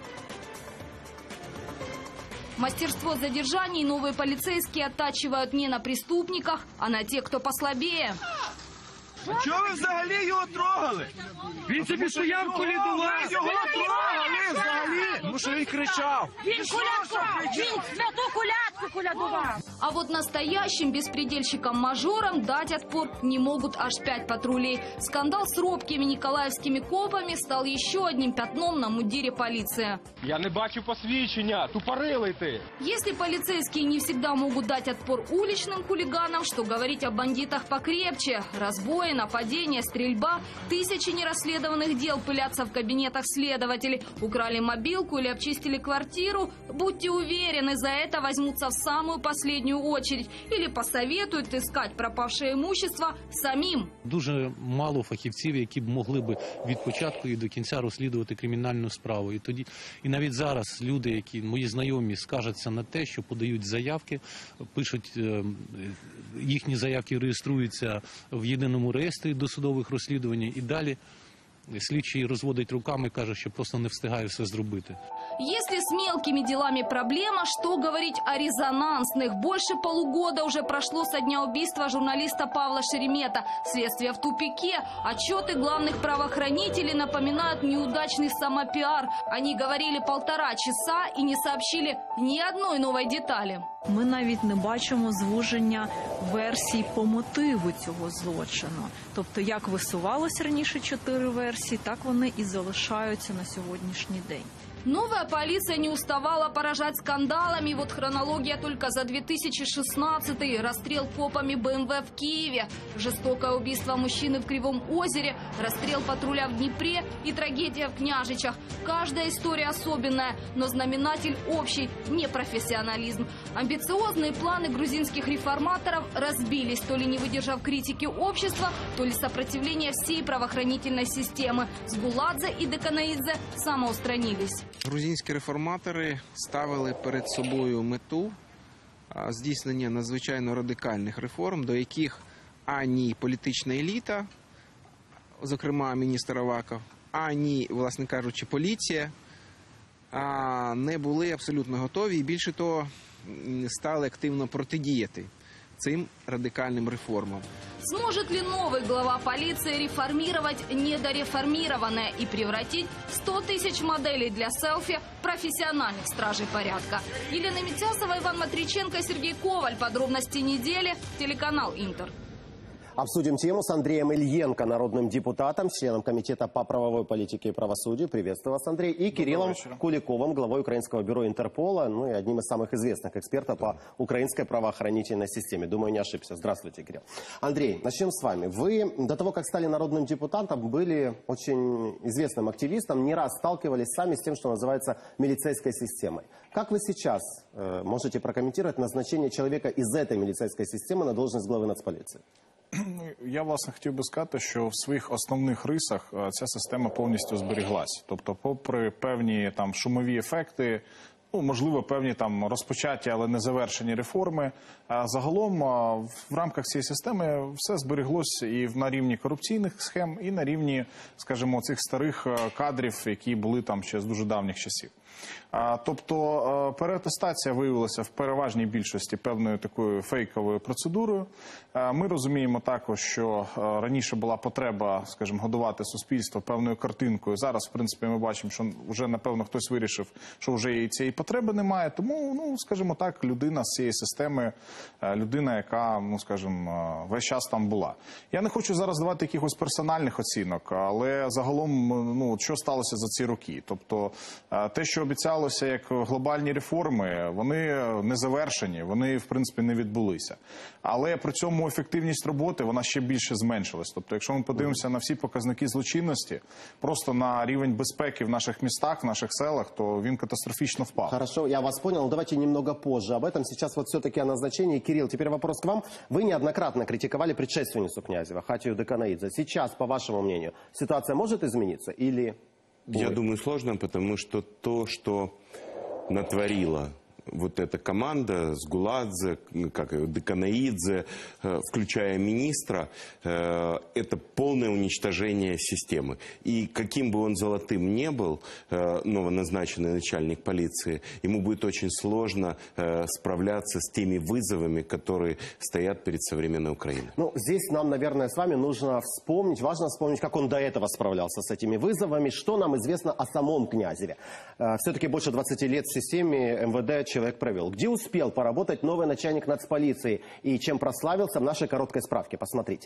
Мастерство задержаний новые полицейские оттачивают не на преступниках, а на тех, кто послабее. А чого ви взагалі його трогали? Він собі стояв, колядував. Його трогали взагалі. Тому що він кричав. Він колядував! Він святу колядку колядував! А вот настоящим беспредельщикам-мажорам дать отпор не могут аж пять патрулей. Скандал с робкими николаевскими копами стал еще одним пятном на мундире полиции. Я не бачу посвідчення, тупорилий ти. Если полицейские не всегда могут дать отпор уличным хулиганам, что говорить о бандитах покрепче? Разбои, нападения, стрельба. Тысячи нерасследованных дел пылятся в кабинетах следователей. Украли мобилку или обчистили квартиру. Будьте уверены, за это возьмутся в самую последнюю очередь. Или посоветуют искать пропавшее имущество самим. Дуже мало фахівців, які б могли б від початку і до кінця розслідувати кримінальну справу. І тоді, і навіть зараз люди, які мої знайомі, скаржаться на те, що подають заявки, пишуть, їхні заявки реєструються в єдиному реєстрі досудових розслідувань, і далі слідчий розводить руками, каже, що просто не встигає все зробити. Если с мелкими делами проблема, что говорить о резонансных? Больше полугода уже прошло со дня убийства журналиста Павла Шеремета. Следствие в тупике. Отчеты главных правоохранителей напоминают неудачный самопиар. Они говорили полтора часа и не сообщили ни одной новой детали. Ми навіть не бачимо звуження версій по мотиву цього злочину. Тобто, як висувалось раніше чотири версії, так вони і залишаються на сьогоднішній день. Новая полиция не уставала поражать скандалами. Вот хронология только за две тысячи шестнадцатый. Расстрел копами БМВ в Киеве, жестокое убийство мужчины в Кривом озере, расстрел патруля в Днепре и трагедия в Княжичах. Каждая история особенная, но знаменатель общий – непрофессионализм. Амбициозные планы грузинских реформаторов разбились, то ли не выдержав критики общества, то ли сопротивления всей правоохранительной системы. Сгуладзе и Деканаидзе самоустранились. Грузинські реформатори ставили перед собою мету здійснення надзвичайно радикальних реформ, до яких ані політична еліта, зокрема міністр Аваков, ані, власне кажучи, поліція не були абсолютно готові і, більше того, стали активно протидіяти цим радикальным реформам. Сможет ли новый глава полиции реформировать недореформированное и превратить сто тысяч моделей для селфи в профессиональных стражей порядка? Елена Митясова, Иван Матриченко, Сергей Коваль. Подробности недели. Телеканал «Интер». Обсудим тему с Андреем Ильенко, народным депутатом, членом Комитета по правовой политике и правосудию. Приветствую вас, Андрей. И Кириллом Куликовым, главой украинского бюро Интерпола, ну и одним из самых известных экспертов по украинской правоохранительной системе. Думаю, не ошибся. Здравствуйте, Кирилл. Андрей, начнем с вами. Вы до того, как стали народным депутатом, были очень известным активистом, не раз сталкивались сами с тем, что называется милицейской системой. Как вы сейчас э, можете прокомментировать назначение человека из этой милицейской системы на должность главы нацполиции? Я, власне, хотів би сказати, що в своїх основних рисах ця система повністю зберіглась. Тобто, попри певні там шумові ефекти, ну, можливо, певні там розпочаті, але не завершені реформи, загалом в рамках цієї системи все зберіглося і на рівні корупційних схем, і на рівні, скажімо, цих старих кадрів, які були там ще з дуже давніх часів. Тобто переатестація виявилася в переважній більшості певною такою фейковою процедурою. Ми розуміємо також, що раніше була потреба, скажімо, годувати суспільство певною картинкою. Зараз, в принципі, ми бачимо, що вже, напевно, хтось вирішив, що вже і цієї потреби немає. Тому, ну, скажімо так, людина з цієї системи, людина, яка, ну, скажімо, весь час там була. Я не хочу зараз давати якихось персональних оцінок, але загалом, ну, що сталося за ці роки? Тобто, те, що обіцялося як глобальні реформи, вони не завершені, вони, в принципі, не відбулися. Але при цьому ефективність роботи, вона ще більше зменшилась. Тобто, якщо ми подивимося на всі показники злочинності, просто на рівень безпеки в наших містах, в наших селах, то він катастрофично впав. Хорошо, я вас понял. Давайте немного позже об этом. Сейчас вот все-таки о назначении. Кирилл, теперь вопрос к вам. Вы неоднократно критиковали предшественницу Князева, Хатию Деканаидзе. Сейчас, по вашему мнению, ситуация может измениться или... Я думаю, сложно, потому что то, что натворила вот эта команда с Гуладзе, как Деканаидзе, включая министра, это полное уничтожение системы. И каким бы он золотым ни был, новоназначенный начальник полиции, ему будет очень сложно справляться с теми вызовами, которые стоят перед современной Украиной. Ну, здесь нам, наверное, с вами нужно вспомнить, важно вспомнить, как он до этого справлялся с этими вызовами, что нам известно о самом Князеве. Все-таки больше двадцати лет в системе эм вэ дэ человек провел. Где успел поработать новый начальник нацполиции и чем прославился, в нашей короткой справке. Посмотрите.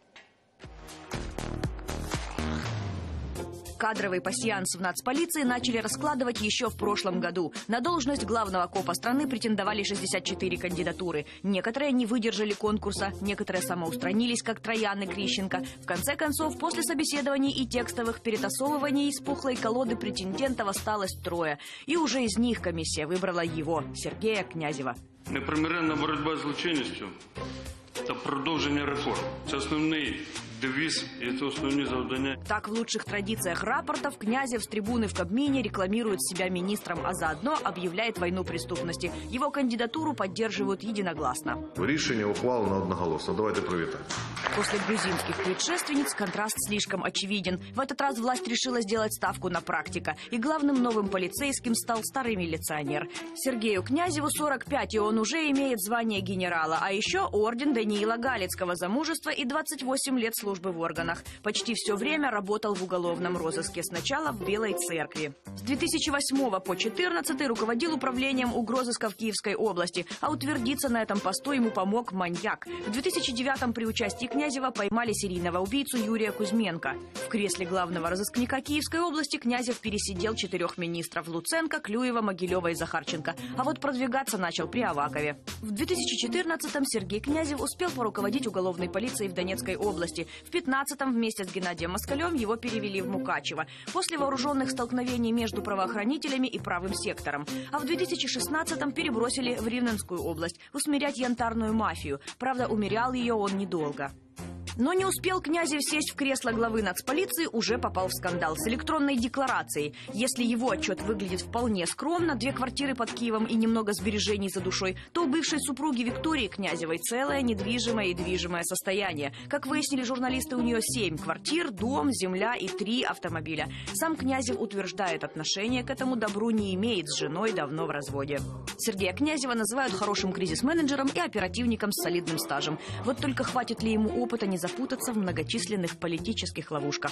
Кадровый пассианс в нацполиции начали раскладывать еще в прошлом году. На должность главного копа страны претендовали шестьдесят четыре кандидатуры. Некоторые не выдержали конкурса, некоторые самоустранились, как Троян и Крищенко. В конце концов, после собеседований и текстовых перетасовываний из пухлой колоды претендентов осталось трое. И уже из них комиссия выбрала его, Сергея Князева. Непримиренна боротьба з злочинністю та продовження реформ – це основний девіз і це основні завдання. Так, в лучших традициях рапортов Князев с трибуны в Кабмине рекламирует себя министром, а заодно объявляет войну преступности. Его кандидатуру поддерживают единогласно. Рішення ухвалено одноголосно. Давайте привітаємо. После грузинских предшественниц контраст слишком очевиден. В этот раз власть решила сделать ставку на практика. И главным новым полицейским стал старый милиционер. Сергею Князеву сорок пять, и он уже имеет звание генерала. А еще орден Даниила Галицкого за мужество и двадцать восемь лет службы в органах. Почти все время работал в уголовном розыске. Сначала в Белой Церкви. С две тысячи восьмого по две тысячи четырнадцатый руководил управлением угрозыска в Киевской области. А утвердиться на этом посту ему помог маньяк. В две тысячи девятом при участии Князева поймали серийного убийцу Юрия Кузьменко. В кресле главного разыскника Киевской области Князев пересидел четырех министров: Луценко, Клюева, Могилева и Захарченко. А вот продвигаться начал при Авакове. В две тысячи четырнадцатом Сергей Князев успел поруководить уголовной полицией в Донецкой области. В две тысячи пятнадцатом вместе с Геннадием Москалем его перевели в Мукачево после вооруженных столкновений между правоохранителями и правым сектором. А в две тысячи шестнадцатом перебросили в Ривненскую область усмирять янтарную мафию. Правда, умерял ее он недолго. Но не успел Князев сесть в кресло главы нацполиции, уже попал в скандал с электронной декларацией. Если его отчет выглядит вполне скромно, две квартиры под Киевом и немного сбережений за душой, то у бывшей супруги Виктории Князевой целое недвижимое и движимое состояние. Как выяснили журналисты, у нее семь квартир, дом, земля и три автомобиля. Сам Князев утверждает, отношения к этому добру не имеет, с женой давно в разводе. Сергея Князева называют хорошим кризис-менеджером и оперативником с солидным стажем. Вот только хватит ли ему опыта не запутаться в многочисленных политических ловушках.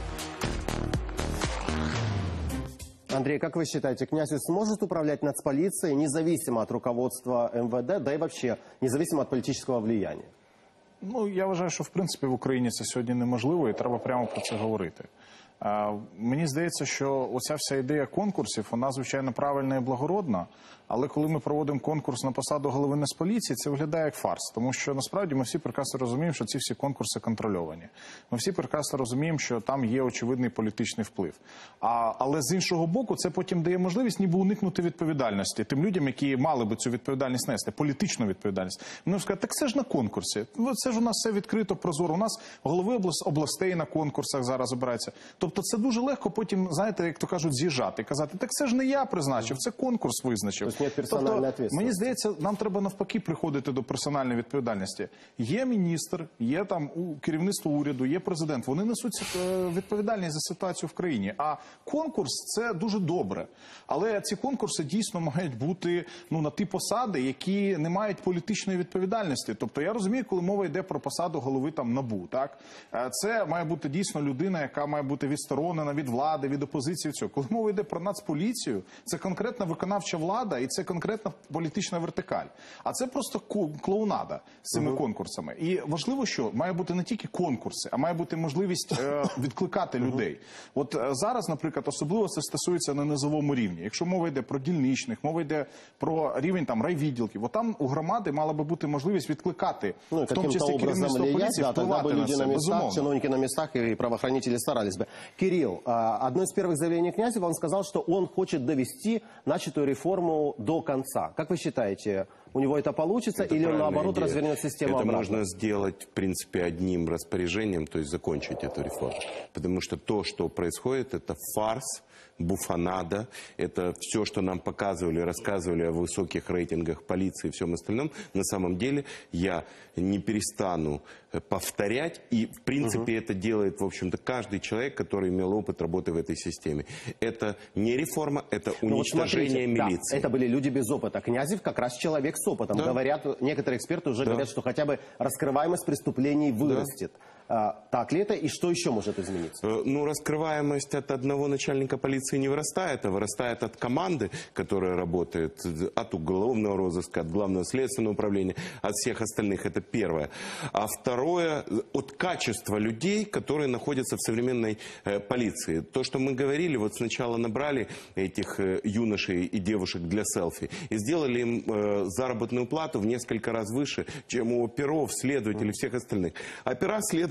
Андрей, как вы считаете, Князев сможет управлять нацполицией независимо от руководства эм вэ дэ, да и вообще независимо от политического влияния? Ну, я вважаю, що в принципі в Україні це сьогодні неможливо і треба прямо про це говорити. А, мені здається, що оця вся ідея конкурсів, вона, звичайно, правильна і благородна, але коли ми проводимо конкурс на посаду голови Нацполіції, це виглядає як фарс, тому що насправді ми всі прекрасно розуміємо, що ці всі конкурси контрольовані. Ми всі прекрасно розуміємо, що там є очевидний політичний вплив. А, але з іншого боку, це потім дає можливість ніби уникнути відповідальності тим людям, які мали би цю відповідальність нести, політичну відповідальність. Вони скажуть, так це ж на конкурсі, це ж у нас все відкрито, прозоро, у нас голови областей на конкурсах зараз обираються. Тобто це дуже легко потім, знаєте, як то кажуть, з'їжджати і казати, так це ж не я призначив, це конкурс визначив. Тобто, мені здається, нам треба навпаки приходити до персональної відповідальності. Є міністр, є там керівництво уряду, є президент, вони несуть відповідальність за ситуацію в країні. А конкурс – це дуже добре. Але ці конкурси дійсно мають бути ну, на ті посади, які не мають політичної відповідальності. Тобто я розумію, коли мова йде про посаду голови там НАБУ, так? Це має бути дійсно людина, яка має бути відсторонена від влади, від опозиції. Цього. Коли мова йде про нацполіцію, це конкретна виконавча влада і це конкретна політична вертикаль. А це просто клоунада з цими uh-huh. конкурсами. І важливо, що має бути не тільки конкурси, а має бути можливість е, відкликати uh-huh. людей. От е, зараз, наприклад, особливо це стосується на низовому рівні. Якщо мова йде про дільничних, мова йде про рівень там райвідділків, от там у громади мала би бути можливість відкликати, ну, в тому числі керівництво поліції, да, впливати на це, безумовно. Чиновники на местах и правоохранители старались бы. Кирилл, одно из первых заявлений Князева, он сказал, что он хочет довести начатую реформу до конца. Как вы считаете, у него это получится это или он, наоборот, идея. развернет систему это обратно? Это можно сделать, в принципе, одним распоряжением, то есть закончить эту реформу. Потому что то, что происходит, это фарс, буфонада, это все, что нам показывали, рассказывали о высоких рейтингах полиции и всем остальном. На самом деле я не перестану повторять, и в принципе угу. это делает, в общем-то, каждый человек, который имел опыт работы в этой системе. Это не реформа, это уничтожение вот смотрите, милиции. Да, это были люди без опыта. Князев как раз человек с опытом. Да. Говорят, некоторые эксперты уже да. говорят, что хотя бы раскрываемость преступлений вырастет. Да. А, так ли это и что еще может измениться? Ну, раскрываемость от одного начальника полиции не вырастает, а вырастает от команды, которая работает, от уголовного розыска, от главного следственного управления, от всех остальных. Это первое. А второе, от качества людей, которые находятся в современной э, полиции. То, что мы говорили, вот сначала набрали этих э, юношей и девушек для селфи и сделали им э, заработную плату в несколько раз выше, чем у оперов, следователей и всех остальных. Опера, следователи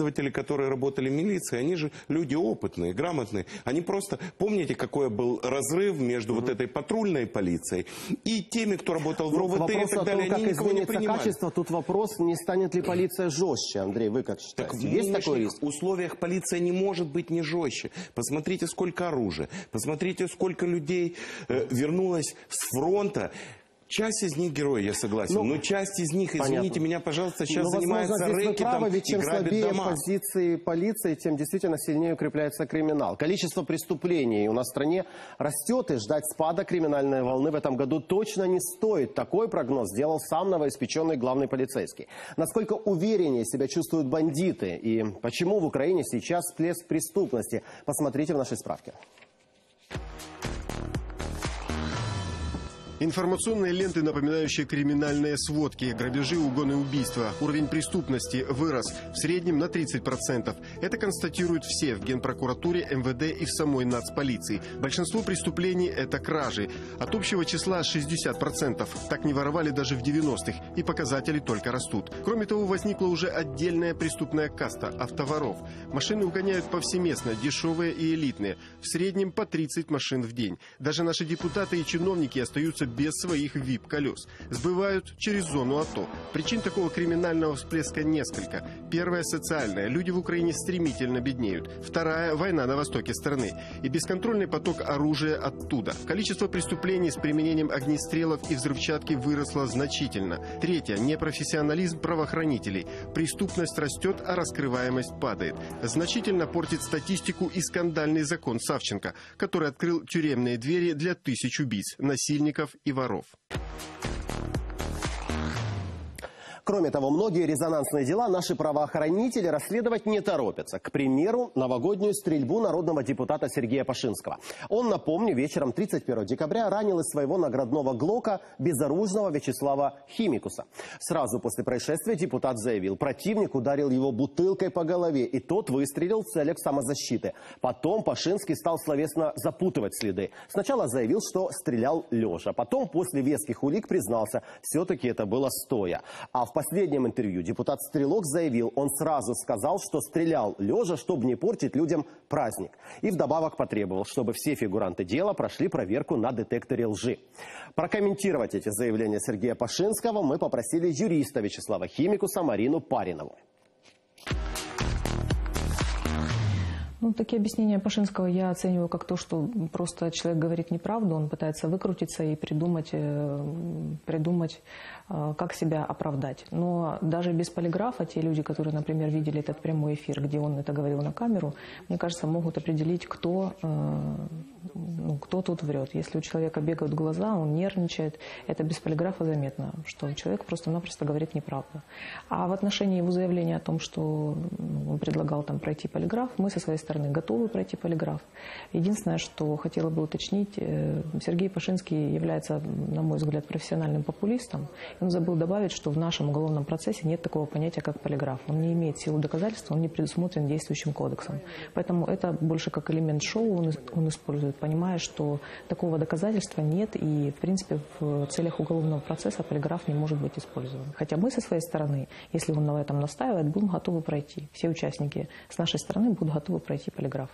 следователи, которые работали в милиции, они же люди опытные, грамотные. Они просто, помните, какой был разрыв между mm-hmm. вот этой патрульной полицией и теми, кто работал в РОВД и так далее. Вопрос о том, они как никого не изменится принимали. качество, тут вопрос, не станет ли полиция жестче, Андрей, вы как считаете? Так в Есть нынешних такой риск? условиях полиция не может быть не жестче. Посмотрите, сколько оружия, посмотрите, сколько людей э, вернулось с фронта. Часть из них герои, я согласен, ну, но часть из них, извините понятно. меня, пожалуйста, сейчас но, занимается возможно, здесь вы рэкетом правы, ведь и чем грабит слабее дома. позиции полиции, тем действительно сильнее укрепляется криминал. Количество преступлений у нас в стране растет, и ждать спада криминальной волны в этом году точно не стоит. Такой прогноз сделал сам новоиспеченный главный полицейский. Насколько увереннее себя чувствуют бандиты и почему в Украине сейчас всплеск преступности, посмотрите в нашей справке. Информационные ленты, напоминающие криминальные сводки, грабежи, угоны, убийства. Уровень преступности вырос в среднем на тридцать процентов. Это констатируют все в Генпрокуратуре, эм вэ дэ и в самой нацполиции. Большинство преступлений – это кражи. От общего числа шестьдесят процентов. Так не воровали даже в девяностых, и показатели только растут. Кроме того, возникла уже отдельная преступная каста – автоворов. Машины угоняют повсеместно, дешевые и элитные. В среднем по тридцать машин в день. Даже наши депутаты и чиновники остаются без своих ви ай пи-колес. Сбывают через зону АТО. Причин такого криминального всплеска несколько. Первая – социальная. Люди в Украине стремительно беднеют. Вторая – война на востоке страны. И бесконтрольный поток оружия оттуда. Количество преступлений с применением огнестрелов и взрывчатки выросло значительно. Третья – непрофессионализм правоохранителей. Преступность растет, а раскрываемость падает. Значительно портит статистику и скандальный закон Савченко, который открыл тюремные двери для тысяч убийц, насильников и воров. Кроме того, многие резонансные дела наши правоохранители расследовать не торопятся. К примеру, новогоднюю стрельбу народного депутата Сергея Пашинского. Он, напомню, вечером тридцать первого декабря ранил из своего наградного глока безоружного Вячеслава Химикуса. Сразу после происшествия депутат заявил, противник ударил его бутылкой по голове, и тот выстрелил в целях самозащиты. Потом Пашинский стал словесно запутывать следы. Сначала заявил, что стрелял лежа. Потом, после веских улик, признался, все-таки это было стоя. А в В последнем интервью депутат-стрелок заявил, он сразу сказал, что стрелял лежа, чтобы не портить людям праздник. И вдобавок потребовал, чтобы все фигуранты дела прошли проверку на детекторе лжи. Прокомментировать эти заявления Сергея Пашинского мы попросили юриста Вячеслава Химикуса Марину Паринову. Ну, такие объяснения Пашинского я оцениваю как то, что просто человек говорит неправду, он пытается выкрутиться и придумать, придумать, как себя оправдать. Но даже без полиграфа те люди, которые, например, видели этот прямой эфир, где он это говорил на камеру, мне кажется, могут определить, кто, ну, кто тут врет. Если у человека бегают глаза, он нервничает, это без полиграфа заметно, что человек просто-напросто говорит неправду. А в отношении его заявления о том, что он предлагал там пройти полиграф, мы со своей стороны готовы пройти полиграф. Единственное, что хотела бы уточнить, Сергей Пашинский является, на мой взгляд, профессиональным популистом. Он забыл добавить, что в нашем уголовном процессе нет такого понятия, как полиграф. Он не имеет силы доказательства, он не предусмотрен действующим кодексом. Поэтому это больше как элемент шоу он, он использует, понимая, что такого доказательства нет, и, в принципе, в целях уголовного процесса полиграф не может быть использован. Хотя мы со своей стороны, если он на этом настаивает, будем готовы пройти. Все участники с нашей стороны будут готовы пройти полиграф.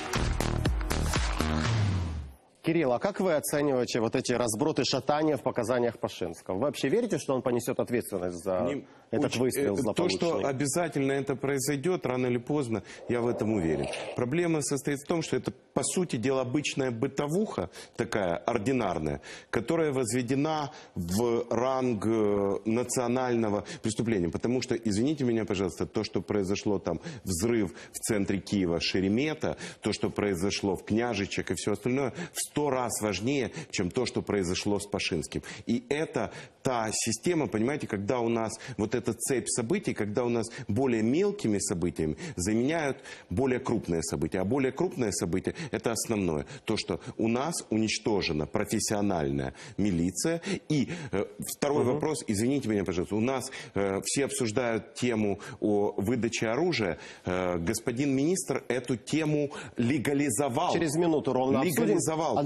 Кирилл, а как вы оцениваете вот эти разброты, шатания в показаниях Пашинского? Вы вообще верите, что он понесет ответственность за Не, этот очень, выстрел злополучный? То, что обязательно это произойдет, рано или поздно, я в этом уверен. Проблема состоит в том, что это, по сути дела, обычная бытовуха, такая ординарная, которая возведена в ранг национального преступления. Потому что, извините меня, пожалуйста, то, что произошло там, взрыв в центре Киева, Шеремета, то, что произошло в Княжичах и все остальное, в сто раз важнее, чем то, что произошло с Пашинским. И это та система, понимаете, когда у нас вот эта цепь событий, когда у нас более мелкими событиями заменяют более крупные события. А более крупные события – это основное. То, что у нас уничтожена профессиональная милиция. И э, второй угу. вопрос, извините меня, пожалуйста, у нас э, все обсуждают тему о выдаче оружия. Э, господин министр эту тему легализовал. Через минуту ровно легализовал. обсудим.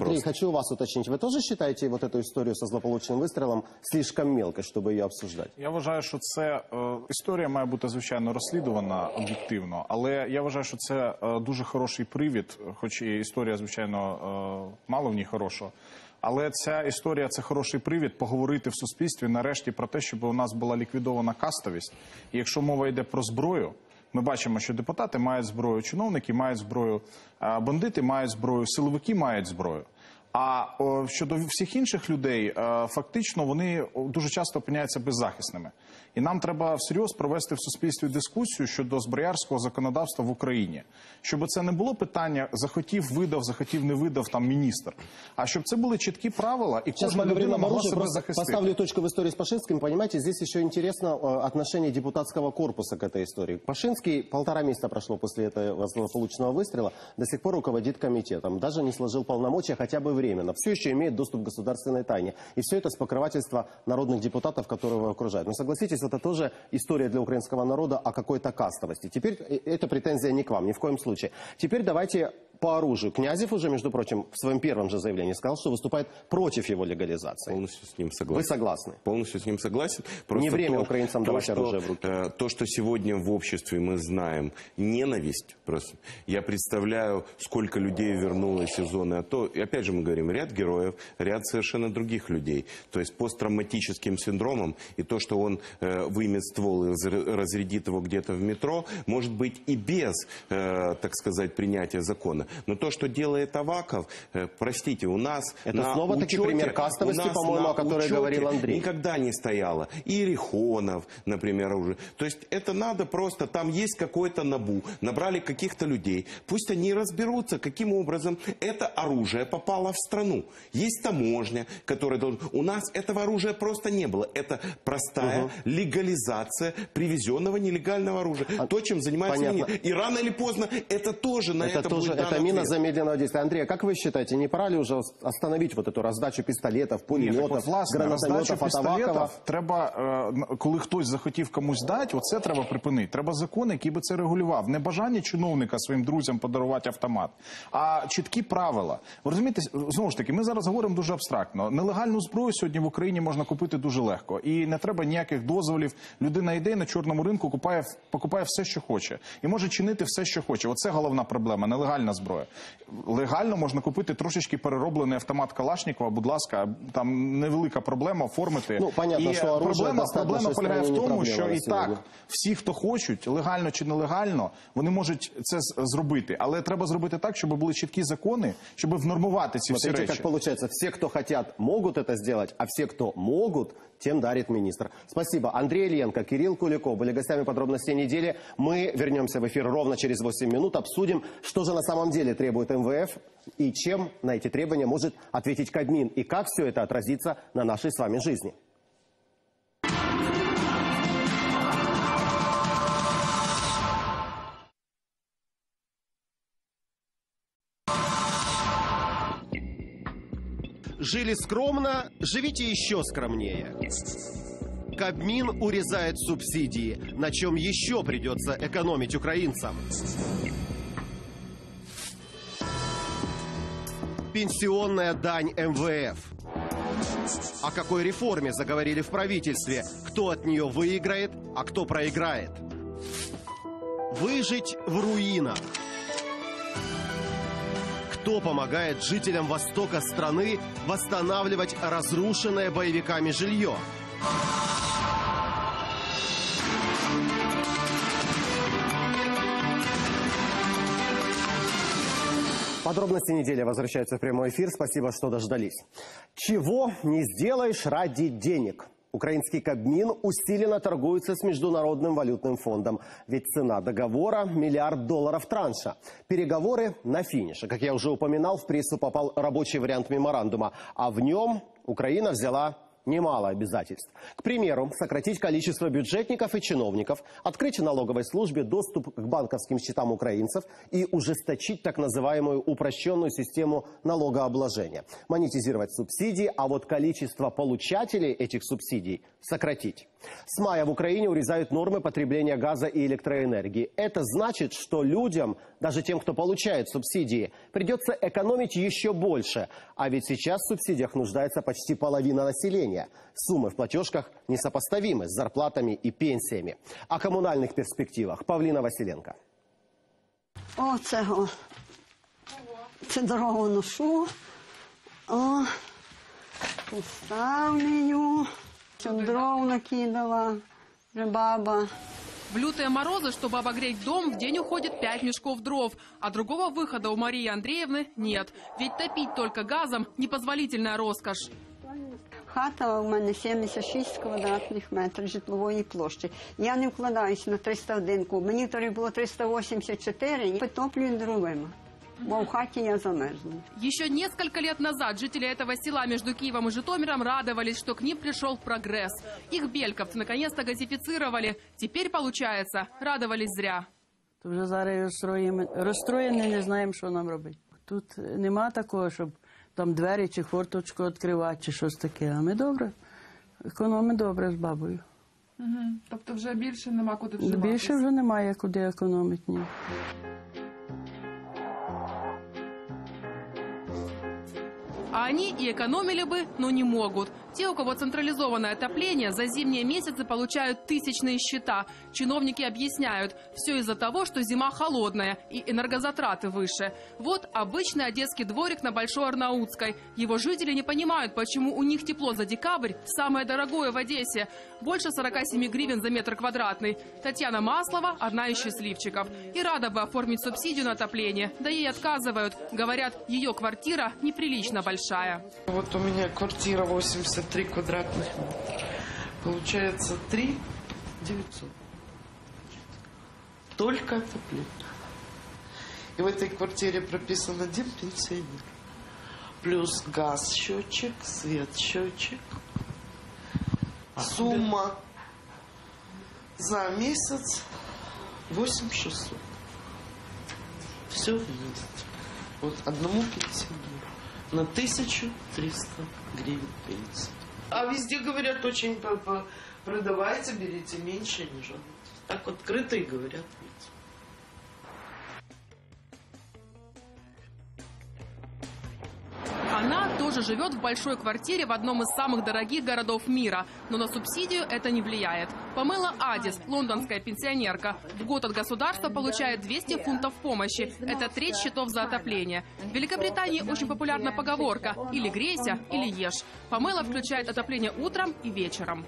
Андрей, просто. хочу у вас уточнить. Вы тоже считаете вот эту историю со злополучным выстрелом слишком мелкой, чтобы ее обсуждать? Я вважаю, що це е, історія має бути, звичайно, розслідувана об'єктивно, але я вважаю, що це е, дуже хороший привід, хоч і історія, звичайно, е, мало в ній хорошого. Але ця історія – це хороший привід поговорити в суспільстві нарешті про те, щоб у нас була ліквідована кастовість. І якщо мова йде про зброю, ми бачимо, що депутати мають зброю, чиновники мають зброю, бандити мають зброю, силовики мають зброю. А о, щодо всіх інших людей, е, фактично вони дуже часто опиняються беззахисними. І нам треба всерйоз провести в суспільстві дискусію щодо зброярського законодавства в Україні. Щоб це не було питання «захотів, видав, захотів, не видав» там міністр. А щоб це були чіткі правила, і кожна людина могла себе захистити. Поставлю точку в истории с Пашинским. Понимаете, здесь еще интересно э, отношение депутатского корпуса к этой истории. Пашинский полтора месяца прошло после этого злополучного выстрела, до сих пор руководит комитетом. Даже не сложил полномочия хотя бы временно. Все еще имеет доступ к государственной тайне. И все это с покрывательства народных депутатов, которые его окружают. Но согласитесь, это тоже история для украинского народа о какой-то кастовости. Теперь эта претензия не к вам, ни в коем случае. Теперь давайте по оружию. Князев уже, между прочим, в своем первом же заявлении сказал, что выступает против его легализации. Полностью с ним согласен. Вы согласны? Полностью с ним согласен. Не время то, украинцам то, давать что, оружие в руки. э, то, что сегодня в обществе мы знаем ненависть, просто я представляю, сколько людей вернулось из зоны АТО. И опять же мы говорим, ряд героев, ряд совершенно других людей. То есть посттравматическим синдромом, и то, что он э, вымет ствол и разрядит его где-то в метро, может быть и без, э, так сказать, принятия закона. Но то, что делает Аваков, э, простите, у нас это на снова-таки учете, пример кастовости, по-моему, о которой говорил Андрей. Никогда не стояло. И Ерехонов, например, уже. То есть это надо просто, там есть какой-то НАБУ, набрали каких-то людей. Пусть они разберутся, каким образом это оружие попало в страну. Есть таможня, которая должна... У нас этого оружия просто не было. Это простая угу. легализация привезенного нелегального оружия. А... То, чем занимается Понятно. Мини. И рано или поздно это тоже на это, это тоже, будет это дан мина ответ. замедленного действия. Андрей, а как вы считаете, не пора ли уже остановить вот эту раздачу пистолетов, пулеметов, гранатометов от Авакова? Треба, коли хтось захотів комусь дати, оце треба припинити. Треба закон, який би це регулював. Не бажання чиновника своїм друзям подарувати автомат, а чіткі правила. Ви розумієте, знову ж таки, ми зараз говоримо дуже абстрактно. Нелегальну зброю сьогодні в Україні можна купити дуже легко. І не треба ніяких дозволів. Людина йде на чорному ринку, купає, покупає все, що хоче. І може чинити все, що хоче. Оце головна проблема, нелегальна зброя. Легально можна купити трошечки перероблений автомат Калашникова, будь ласка, там невелика проблема оформити. Ну, понятно, і що проблема, проблема полягає в тому, що і так сьогодні. всі, хто хочуть, легально чи нелегально, вони можуть це зробити. Але треба зробити так, щоб були чіткі закони, щоб внормувати ці всі Смотрите, речі. как получается, все, кто хотят, могут это сделать, а все, кто могут, тем дарит министр. Спасибо. Андрей Ильенко, Кирилл Куликов были гостями «Подробностей недели». Мы вернемся в эфир ровно через восемь минут, обсудим, что же на самом деле требует эм вэ эф и чем на эти требования может ответить Кабмин, и как все это отразится на нашей с вами жизни. Жили скромно, живите еще скромнее. Кабмин урезает субсидии. На чем еще придется экономить украинцам? Пенсионная дань эм вэ эф. О какой реформе заговорили в правительстве? Кто от нее выиграет, а кто проиграет? Выжить в руинах. Кто помогает жителям востока страны восстанавливать разрушенное боевиками жилье? Подробности недели возвращаются в прямой эфир. Спасибо, что дождались. Чего не сделаешь ради денег? Украинский Кабмин усиленно торгуется с Международным валютным фондом. Ведь цена договора – миллиард долларов транша. Переговоры на финише. Как я уже упоминал, в прессу попал рабочий вариант меморандума. А в нем Украина взяла немало обязательств. К примеру, сократить количество бюджетников и чиновников, открыть в налоговой службе доступ к банковским счетам украинцев и ужесточить так называемую упрощенную систему налогообложения. Монетизировать субсидии, а вот количество получателей этих субсидий сократить. С мая в Украине урезают нормы потребления газа и электроэнергии. Это значит, что людям, даже тем, кто получает субсидии, придется экономить еще больше. А ведь сейчас в субсидиях нуждается почти половина населения. Суммы в платежках несопоставимы с зарплатами и пенсиями. О коммунальных перспективах Павлина Василенко. О, це, о. Це дорогу ношу. О, поставлю. Щоб дров накидала, баба. В лютые морозы, чтобы обогреть дом, в день уходит пять мешков дров. А другого выхода у Марии Андреевны нет. Ведь топить только газом – непозволительная роскошь. Хата у мене сімдесят шість квадратних метрів житлової площі. Я не вкладаюся на триста один куб. Мені тоді було триста вісімдесят чотири, і потоплюю дровима. Бо в хаті я замерзла. Еще несколько лет назад жители этого села между Киевом и Житомиром радовались, что к ним пришел прогресс. Их бельковцы наконец-то газифицировали. Теперь, получается, радовались зря. Вже зараз розстроєні, розстроєні, не знаємо, що нам робити. Тут нема такого, щоб там двері чи форточку відкривати, чи щось таке. А ми добре, економимо добре з бабою. Угу. Тобто вже більше нема куди вживатися? Більше вже немає куди економити, ні. А они и экономили бы, но не могут. Те, у кого централизованное отопление, за зимние месяцы получают тысячные счета. Чиновники объясняют, все из-за того, что зима холодная и энергозатраты выше. Вот обычный одесский дворик на Большой Арнаутской. Его жители не понимают, почему у них тепло за декабрь самое дорогое в Одессе. Больше сорока семи гривен за метр квадратный. Татьяна Маслова – одна из счастливчиков. И рада бы оформить субсидию на отопление. Да ей отказывают. Говорят, ее квартира неприлично большая. Вот у меня квартира восемьдесят три квадратных метра. Получается три девятьсот. Только отопление. И в этой квартире прописан один пенсионер. Плюс газ, счетчик, свет, счетчик. Сумма за месяц восемь тысяч шестьсот. Все вместе. Вот одному пенсионеру на тысячу триста гривен пенсии. А везде говорят, очень продавайте, берите меньше, не жалуйтесь. Так открыто и говорят. Она тоже живет в большой квартире в одном из самых дорогих городов мира. Но на субсидию это не влияет. Памела Адис, лондонская пенсионерка, в год от государства получает двести фунтов помощи. Это треть счетов за отопление. В Великобритании очень популярна поговорка «или грейся, или ешь». Памела включает отопление утром и вечером.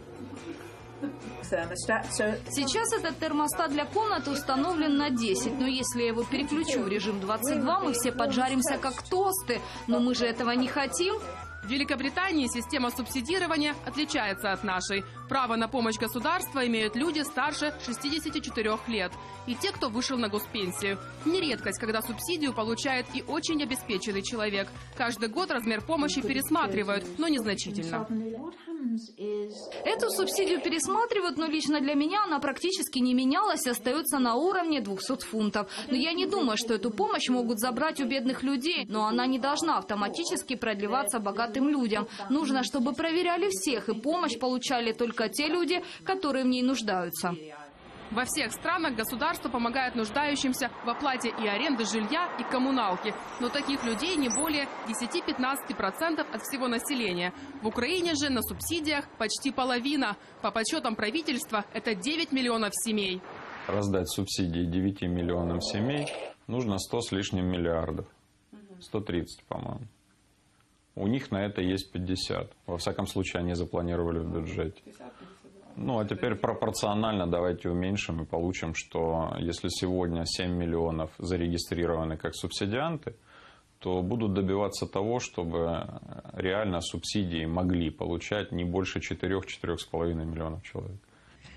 Сейчас этот термостат для комнаты установлен на десять, но если я его переключу в режим двадцать два, мы все поджаримся как тосты. Но мы же этого не хотим. В Великобритании система субсидирования отличается от нашей. Право на помощь государства имеют люди старше шестидесяти четырёх лет. И те, кто вышел на госпенсию. Не редкость, когда субсидию получает и очень обеспеченный человек. Каждый год размер помощи пересматривают, но незначительно. Эту субсидию пересматривают, но лично для меня она практически не менялась и остается на уровне двухсот фунтов. Но я не думаю, что эту помощь могут забрать у бедных людей, но она не должна автоматически продлеваться богатым людям. Нужно, чтобы проверяли всех, и помощь получали только те люди, которые в ней нуждаются. Во всех странах государство помогает нуждающимся в оплате и аренды жилья, и коммуналки. Но таких людей не более десяти-пятнадцати процентов от всего населения. В Украине же на субсидиях почти половина. По подсчетам правительства это девять миллионов семей. Раздать субсидии девяти миллионам семей нужно сто с лишним миллиардов. сто тридцать, по-моему. У них на это есть пятьдесят. Во всяком случае, они запланировали в бюджете. Ну, а теперь пропорционально давайте уменьшим и получим, что если сегодня семь миллионов зарегистрированы как субсидианты, то будут добиваться того, чтобы реально субсидии могли получать не больше четырёх-четырёх с половиной миллионов человек.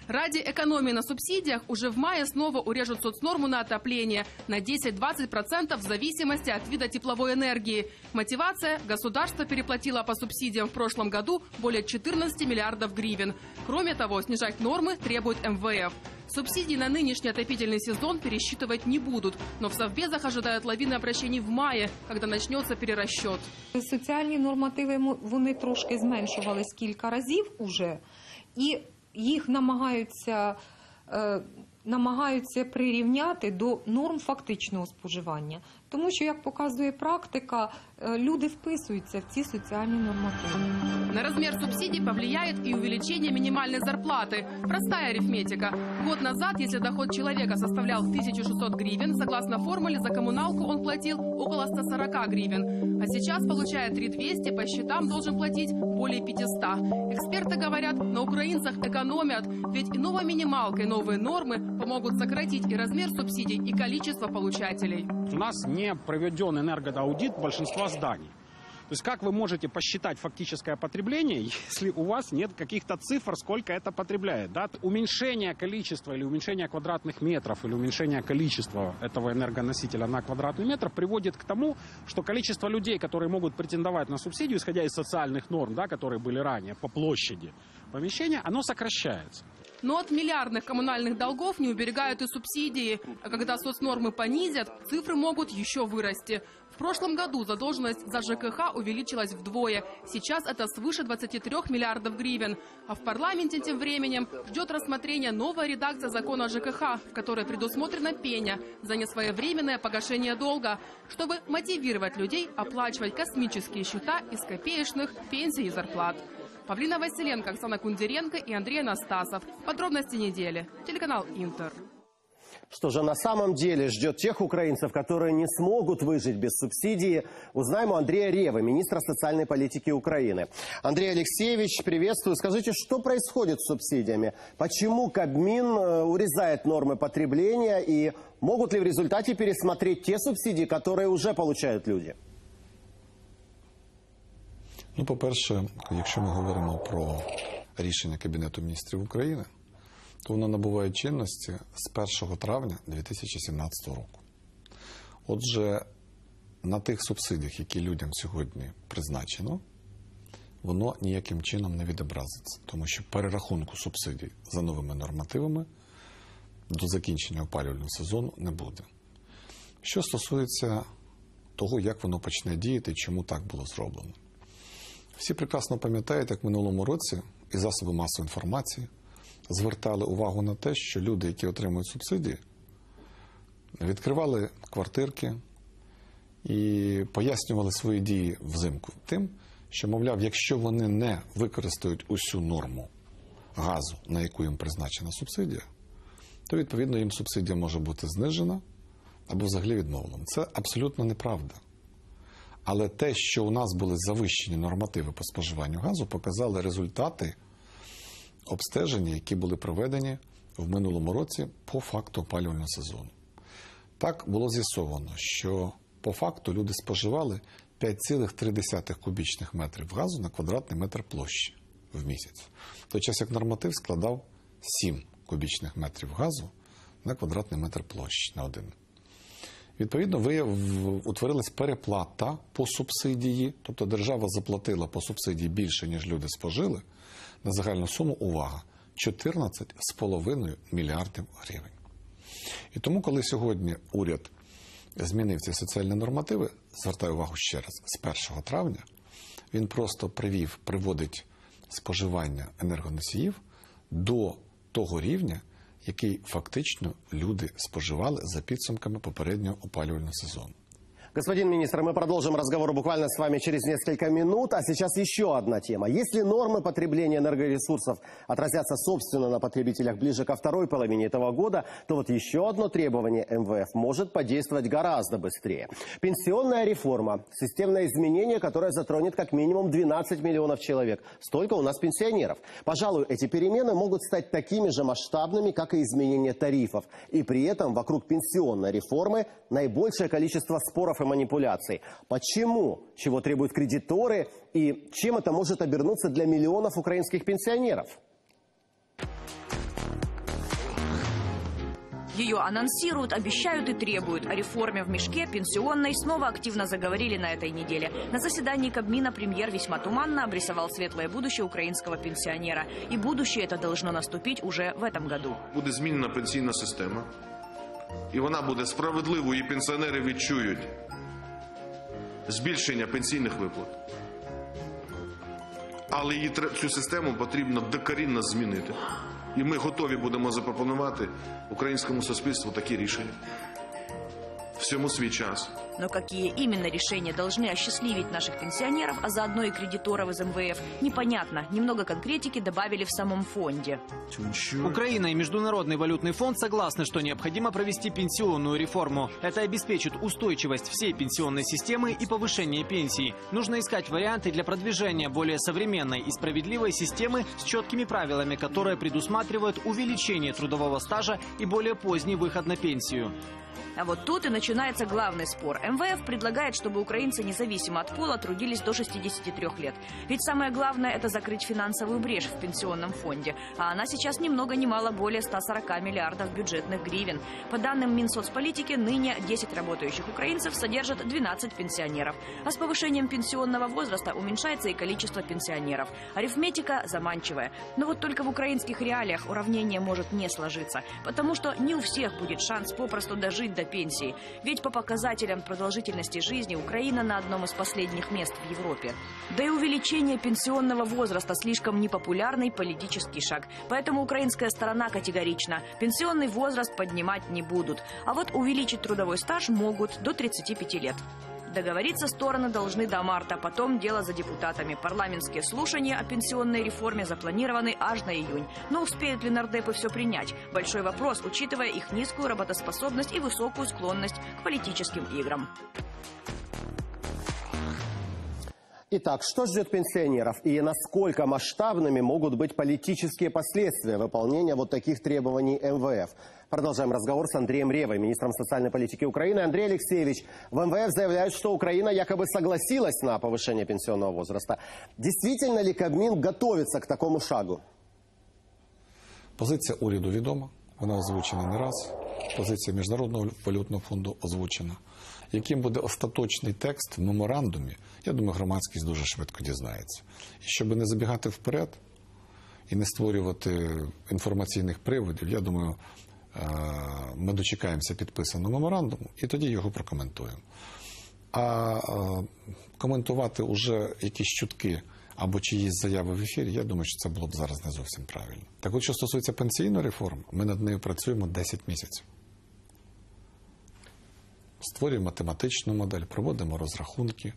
Ради экономии на субсидиях уже в мае снова урежут соцнорму на отопление на десять-двадцать процентов в зависимости от вида тепловой энергии. Мотивация – государство переплатило по субсидиям в прошлом году более четырнадцати миллиардов гривен. Кроме того, снижать нормы требует эм вэ эф. Субсидии на нынешний отопительный сезон пересчитывать не будут, но в совбезах ожидают лавины обращений в мае, когда начнется перерасчет. Соціальні нормативи вони трошки зменшувались кілька разів уже, і їх намагаються, е, намагаються прирівняти до норм фактичного споживання. Тому що, як показує практика, е, люди вписуються в ці соціальні нормативи. На размер субсидий повлияет и увеличение минимальной зарплаты. Простая арифметика. Год назад, если доход человека составлял тысячу шестьсот гривен, согласно формуле за коммуналку он платил около ста сорока гривен. А сейчас, получая три тысячи двести, по счетам должен платить более пятисот. Эксперты говорят, на украинцах экономят, ведь и новой минималкой новые нормы помогут сократить и размер субсидий, и количество получателей. У нас не проведен энергоаудит большинства зданий. То есть как вы можете посчитать фактическое потребление, если у вас нет каких-то цифр, сколько это потребляет? Да? Уменьшение количества или уменьшение квадратных метров или уменьшение количества этого энергоносителя на квадратный метр приводит к тому, что количество людей, которые могут претендовать на субсидию, исходя из социальных норм, да, которые были ранее по площади помещения, оно сокращается. Но от миллиардных коммунальных долгов не уберегают и субсидии. А когда соцнормы понизят, цифры могут еще вырасти. В прошлом году задолженность за ЖКХ увеличилась вдвое. Сейчас это свыше двадцати трёх миллиардов гривен. А в парламенте тем временем ждет рассмотрения новая редакция закона о ЖКХ, в которой предусмотрена пеня за несвоевременное погашение долга, чтобы мотивировать людей оплачивать космические счета из копеечных пенсий и зарплат. Павлина Василенко, Оксана Кундеренко и Андрей Анастасов. Подробности недели. Телеканал Интер. Что же на самом деле ждет тех украинцев, которые не смогут выжить без субсидии, узнаем у Андрея Ревы, министра социальной политики Украины. Андрей Алексеевич, приветствую. Скажите, что происходит с субсидиями? Почему Кабмин урезает нормы потребления и могут ли в результате пересмотреть те субсидии, которые уже получают люди? Ну, по-перше, якщо ми говоримо про рішення Кабінету міністрів України, то воно набуває чинності з першого травня дві тисячі сімнадцятого року. Отже, на тих субсидіях, які людям сьогодні призначено, воно ніяким чином не відобразиться, тому що перерахунку субсидій за новими нормативами до закінчення опалювального сезону не буде. Що стосується того, як воно почне діяти і чому так було зроблено. Всі прекрасно пам'ятають, як в минулому році і засоби масової інформації звертали увагу на те, що люди, які отримують субсидії, відкривали квартирки і пояснювали свої дії взимку тим, що, мовляв, якщо вони не використають усю норму газу, на яку їм призначена субсидія, то, відповідно, їм субсидія може бути знижена або взагалі відмовлена. Це абсолютно неправда. Але те, що у нас були завищені нормативи по споживанню газу, показали результати обстеження, які були проведені в минулому році по факту опалювального сезону. Так було з'ясовано, що по факту люди споживали п'ять цілих три десятих кубічних метрів газу на квадратний метр площі в місяць. В той час як норматив складав сім кубічних метрів газу на квадратний метр площі на один. Відповідно, утворилась переплата по субсидії, тобто держава заплатила по субсидії більше, ніж люди спожили, на загальну суму, увага, чотирнадцять з половиною мільярдів гривень. І тому, коли сьогодні уряд змінив ці соціальні нормативи, звертаю увагу ще раз, з першого травня, він просто привів, приводить споживання енергоносіїв до того рівня, який фактично люди споживали за підсумками попереднього опалювального сезону. Господин министр, мы продолжим разговор буквально с вами через несколько минут. А сейчас еще одна тема. Если нормы потребления энергоресурсов отразятся собственно на потребителях ближе ко второй половине этого года, то вот еще одно требование эм вэ эф может подействовать гораздо быстрее. Пенсионная реформа. Системное изменение, которое затронет как минимум двенадцать миллионов человек. Столько у нас пенсионеров. Пожалуй, эти перемены могут стать такими же масштабными, как и изменение тарифов. И при этом вокруг пенсионной реформы наибольшее количество споров и манипуляций. Почему? Чего требуют кредиторы? И чем это может обернуться для миллионов украинских пенсионеров? Ее анонсируют, обещают и требуют. О реформе в мешке пенсионной снова активно заговорили на этой неделе. На заседании Кабмина премьер весьма туманно обрисовал светлое будущее украинского пенсионера. И будущее это должно наступить уже в этом году. Буде змінена пенсійна система, і вона буде справедливою, і пенсіонери відчують збільшення пенсійних виплат. Але її, цю систему потрібно докорінно змінити. І ми готові будемо запропонувати українському суспільству такі рішення. Всему свой час. Но какие именно решения должны осчастливить наших пенсионеров, а заодно и кредиторов из эм вэ эф, непонятно. Немного конкретики добавили в самом фонде. Украина и Международный валютный фонд согласны, что необходимо провести пенсионную реформу. Это обеспечит устойчивость всей пенсионной системы и повышение пенсий. Нужно искать варианты для продвижения более современной и справедливой системы с четкими правилами, которые предусматривают увеличение трудового стажа и более поздний выход на пенсию. А вот тут и начинается главный спор. эм вэ эф предлагает, чтобы украинцы независимо от пола трудились до шестидесяти трёх лет. Ведь самое главное – это закрыть финансовую брешь в пенсионном фонде. А она сейчас ни много ни мало более ста сорока миллиардов бюджетных гривен. По данным Минсоцполитики, ныне десять работающих украинцев содержат двенадцать пенсионеров. А с повышением пенсионного возраста уменьшается и количество пенсионеров. Арифметика заманчивая. Но вот только в украинских реалиях уравнение может не сложиться. Потому что не у всех будет шанс попросту дожить до пенсии. Ведь по показателям продолжительности жизни Украина на одном из последних мест в Европе. Да и увеличение пенсионного возраста слишком непопулярный политический шаг. Поэтому украинская сторона категорична. Пенсионный возраст поднимать не будут. А вот увеличить трудовой стаж могут до тридцати пяти лет. Договориться стороны должны до марта, потом дело за депутатами. Парламентские слушания о пенсионной реформе запланированы аж на июнь. Но успеют ли нардепы все принять? Большой вопрос, учитывая их низкую работоспособность и высокую склонность к политическим играм. Итак, что ждет пенсионеров и насколько масштабными могут быть политические последствия выполнения вот таких требований эм вэ эф? Продолжаем разговор с Андреем Ревой, министром социальной политики Украины. Андрей Алексеевич, в эм вэ эф заявляют, что Украина якобы согласилась на повышение пенсионного возраста. Действительно ли Кабмин готовится к такому шагу? Позиція уряду відома, вона озвучена не раз. Позиція Міжнародного валютного фонду озвучена. Яким буде остаточний текст в меморандумі, я думаю, громадськість дуже швидко дізнається. І щоб не забігати вперед і не створювати інформаційних приводів, я думаю, ми дочекаємося підписаного меморандуму і тоді його прокоментуємо. А коментувати уже якісь чутки або чиїсь заяви в ефірі, я думаю, що це було б зараз не зовсім правильно. Так от, що стосується пенсійної реформи, ми над нею працюємо десять місяців. Створюємо математичну модель, проводимо розрахунки,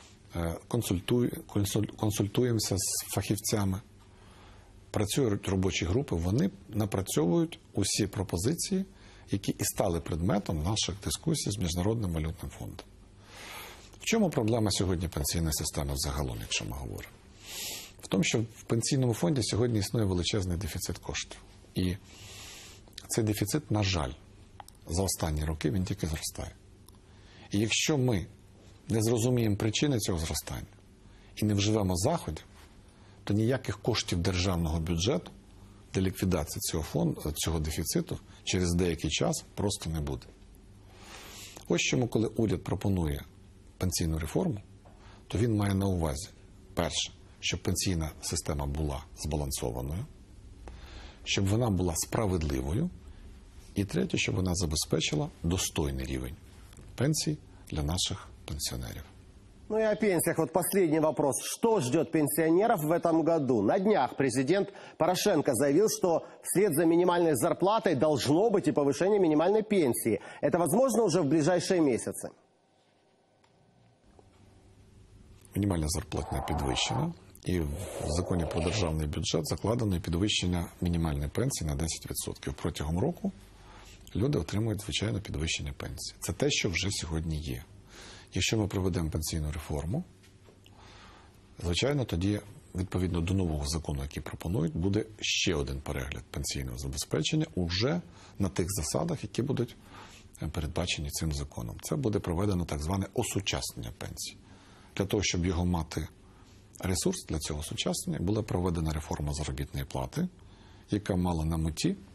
консультуємося з фахівцями. Працюють робочі групи, вони напрацьовують усі пропозиції, які і стали предметом наших дискусій з Міжнародним валютним фондом. В чому проблема сьогодні пенсійної системи взагалом, якщо ми говоримо? В тому, що в пенсійному фонді сьогодні існує величезний дефіцит коштів. І цей дефіцит, на жаль, за останні роки він тільки зростає. І якщо ми не зрозуміємо причини цього зростання і не вживемо заходів, то ніяких коштів державного бюджету для ліквідації цього фонду, цього дефіциту через деякий час просто не буде. Ось чому, коли уряд пропонує пенсійну реформу, то він має на увазі, перше, щоб пенсійна система була збалансованою, щоб вона була справедливою, і третє, щоб вона забезпечила достойний рівень пенсій для наших пенсионеров. Ну и о пенсиях. Вот последний вопрос. Что ждет пенсионеров в этом году? На днях президент Порошенко заявил, что вслед за минимальной зарплатой должно быть и повышение минимальной пенсии. Это возможно уже в ближайшие месяцы? Мінімальна зарплата підвищена. І в законі про державний бюджет закладено підвищення мінімальної пенсії на десять відсотків. Протягом року люди отримують, звичайно, підвищення пенсії. Це те, що вже сьогодні є. Якщо ми проведемо пенсійну реформу, звичайно, тоді, відповідно до нового закону, який пропонують, буде ще один перегляд пенсійного забезпечення уже на тих засадах, які будуть передбачені цим законом. Це буде проведено так зване осучаснення пенсій. Для того, щоб його мати ресурс для цього осучаснення, була проведена реформа заробітної плати, яка мала на меті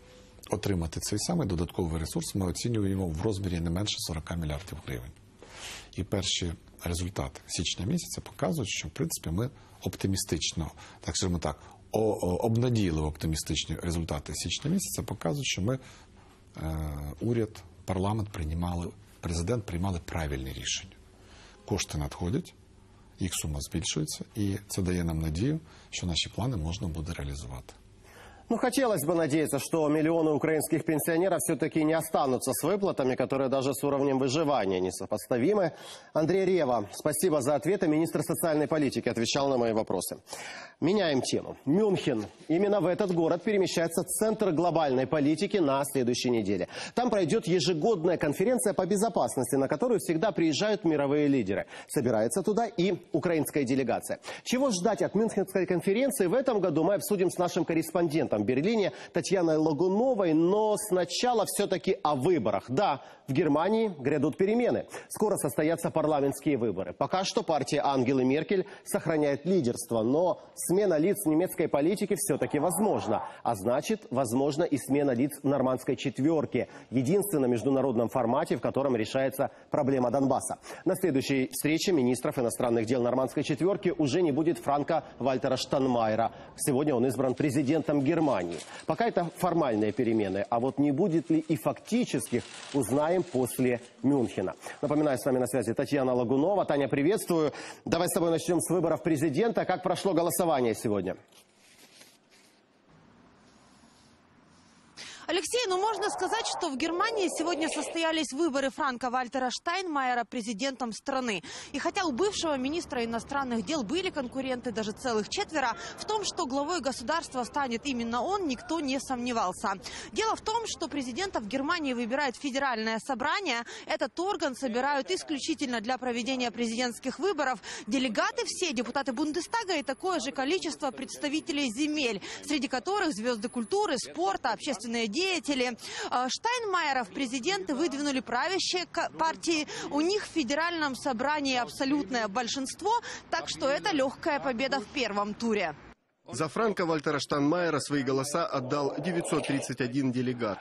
отримати цей самий додатковий ресурс, ми оцінюємо в розмірі не менше сорока мільярдів гривень. І перші результати січня місяця показують, що, в принципі, ми оптимістично, так скажімо так, обнадійливо оптимістичні результати січня місяця показують, що ми, е, уряд, парламент приймали, президент приймали правильні рішення. Кошти надходять, їх сума збільшується, і це дає нам надію, що наші плани можна буде реалізувати. Ну, хотелось бы надеяться, что миллионы украинских пенсионеров все-таки не останутся с выплатами, которые даже с уровнем выживания несопоставимы. Андрей Рева, спасибо за ответы. Министр социальной политики отвечал на мои вопросы. Меняем тему. Мюнхен. Именно в этот город перемещается центр глобальной политики на следующей неделе. Там пройдет ежегодная конференция по безопасности, на которую всегда приезжают мировые лидеры. Собирается туда и украинская делегация. Чего ждать от Мюнхенской конференции в этом году, мы обсудим с нашим корреспондентом в Берлине Татьяной Лагуновой, но сначала все-таки о выборах. Да, в Германии грядут перемены. Скоро состоятся парламентские выборы. Пока что партия Ангелы Меркель сохраняет лидерство, но смена лиц немецкой политики все-таки возможна. А значит, возможно и смена лиц в нормандской четверке, единственном международном формате, в котором решается проблема Донбасса. На следующей встрече министров иностранных дел нормандской четверки уже не будет Франка-Вальтера Штайнмайера. Сегодня он избран президентом Германии. Пока это формальные перемены, а вот не будет ли и фактических, узнаем после Мюнхена. Напоминаю, с вами на связи Татьяна Лагунова. Таня, приветствую. Давай с тобой начнем с выборов президента. Как прошло голосование сегодня? Алексей, ну можно сказать, что в Германии сегодня состоялись выборы Франка-Вальтера Штайнмайера президентом страны. И хотя у бывшего министра иностранных дел были конкуренты, даже целых четверо, в том, что главой государства станет именно он, никто не сомневался. Дело в том, что президента в Германии выбирает федеральное собрание. Этот орган собирают исключительно для проведения президентских выборов. Делегаты все, депутаты Бундестага и такое же количество представителей земель, среди которых звезды культуры, спорта, общественные деятели. деятели. Штайнмайера в президенты выдвинули правящие партии. У них в федеральном собрании абсолютное большинство, так что это легкая победа в первом туре. За Франка-Вальтера Штайнмайера свои голоса отдал девятьсот тридцать один делегат.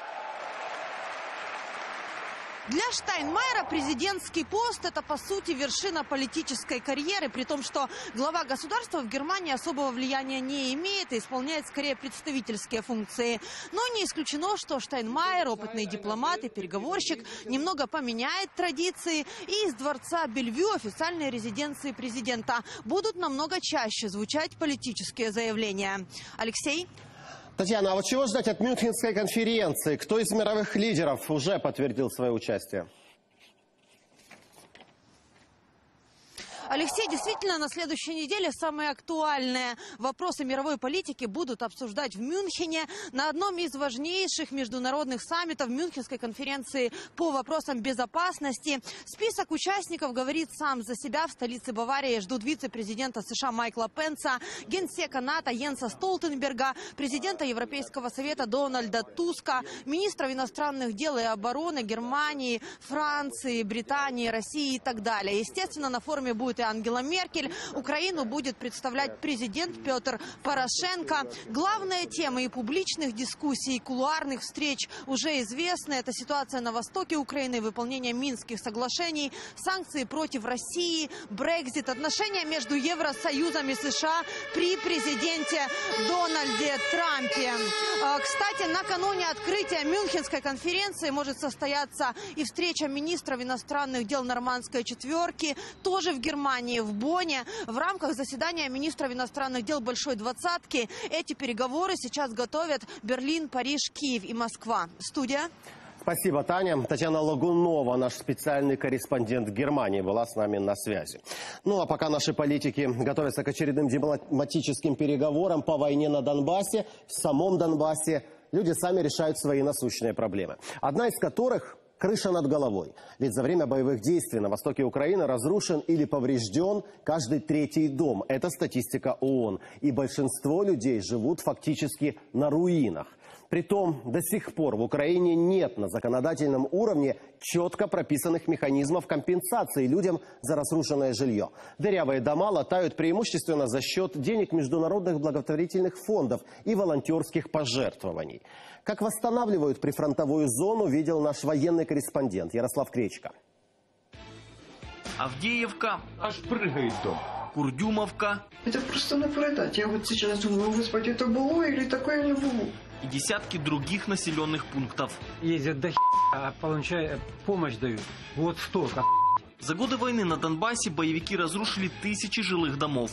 Для Штайнмайера президентский пост – это, по сути, вершина политической карьеры, при том, что глава государства в Германии особого влияния не имеет и исполняет скорее представительские функции. Но не исключено, что Штайнмайер, опытный дипломат и переговорщик, немного поменяет традиции, и из дворца Бельвю, официальной резиденции президента, будут намного чаще звучать политические заявления. Алексей? Татьяна, а вот чего ждать от Мюнхенской конференции? Кто из мировых лидеров уже подтвердил свое участие? Алексей, действительно, на следующей неделе самые актуальные вопросы мировой политики будут обсуждать в Мюнхене на одном из важнейших международных саммитов Мюнхенской конференции по вопросам безопасности. Список участников говорит сам за себя. В столице Баварии ждут вице-президента США Майкла Пенса, генсека НАТО Йенса Столтенберга, президента Европейского совета Дональда Туска, министров иностранных дел и обороны Германии, Франции, Британии, России и так далее. Естественно, на форуме будет и Ангела Меркель. Украину будет представлять президент Петр Порошенко. Главные темы и публичных дискуссий, и кулуарных встреч уже известны. Это ситуация на востоке Украины, выполнение Минских соглашений, санкции против России, Брексит, отношения между Евросоюзом и США при президенте Дональде Трампе. Кстати, накануне открытия Мюнхенской конференции может состояться и встреча министров иностранных дел нормандской четверки, тоже в Германии. В Бонне в рамках заседания министров иностранных дел Большой Двадцатки эти переговоры сейчас готовят Берлин, Париж, Киев и Москва. Студия. Спасибо, Таня. Татьяна Лагунова, наш специальный корреспондент в Германии, была с нами на связи. Ну а пока наши политики готовятся к очередным дипломатическим переговорам по войне на Донбассе, в самом Донбассе люди сами решают свои насущные проблемы. Одна из которых – крыша над головой. Ведь за время боевых действий на востоке Украины разрушен или поврежден каждый третий дом. Это статистика ООН. И большинство людей живут фактически на руинах. Притом до сих пор в Украине нет на законодательном уровне четко прописанных механизмов компенсации людям за разрушенное жилье. Дырявые дома латают преимущественно за счет денег международных благотворительных фондов и волонтерских пожертвований. Как восстанавливают прифронтовую зону, видел наш военный корреспондент Ярослав Кречко. Авдеевка. Аж прыгает дом. Курдюмовка. Это просто не передать. Я вот сейчас думаю, господи, это было или такое не было. И десятки других населенных пунктов. Ездят до а получают, помощь дают. Вот столько. За годы войны на Донбассе боевики разрушили тысячи жилых домов.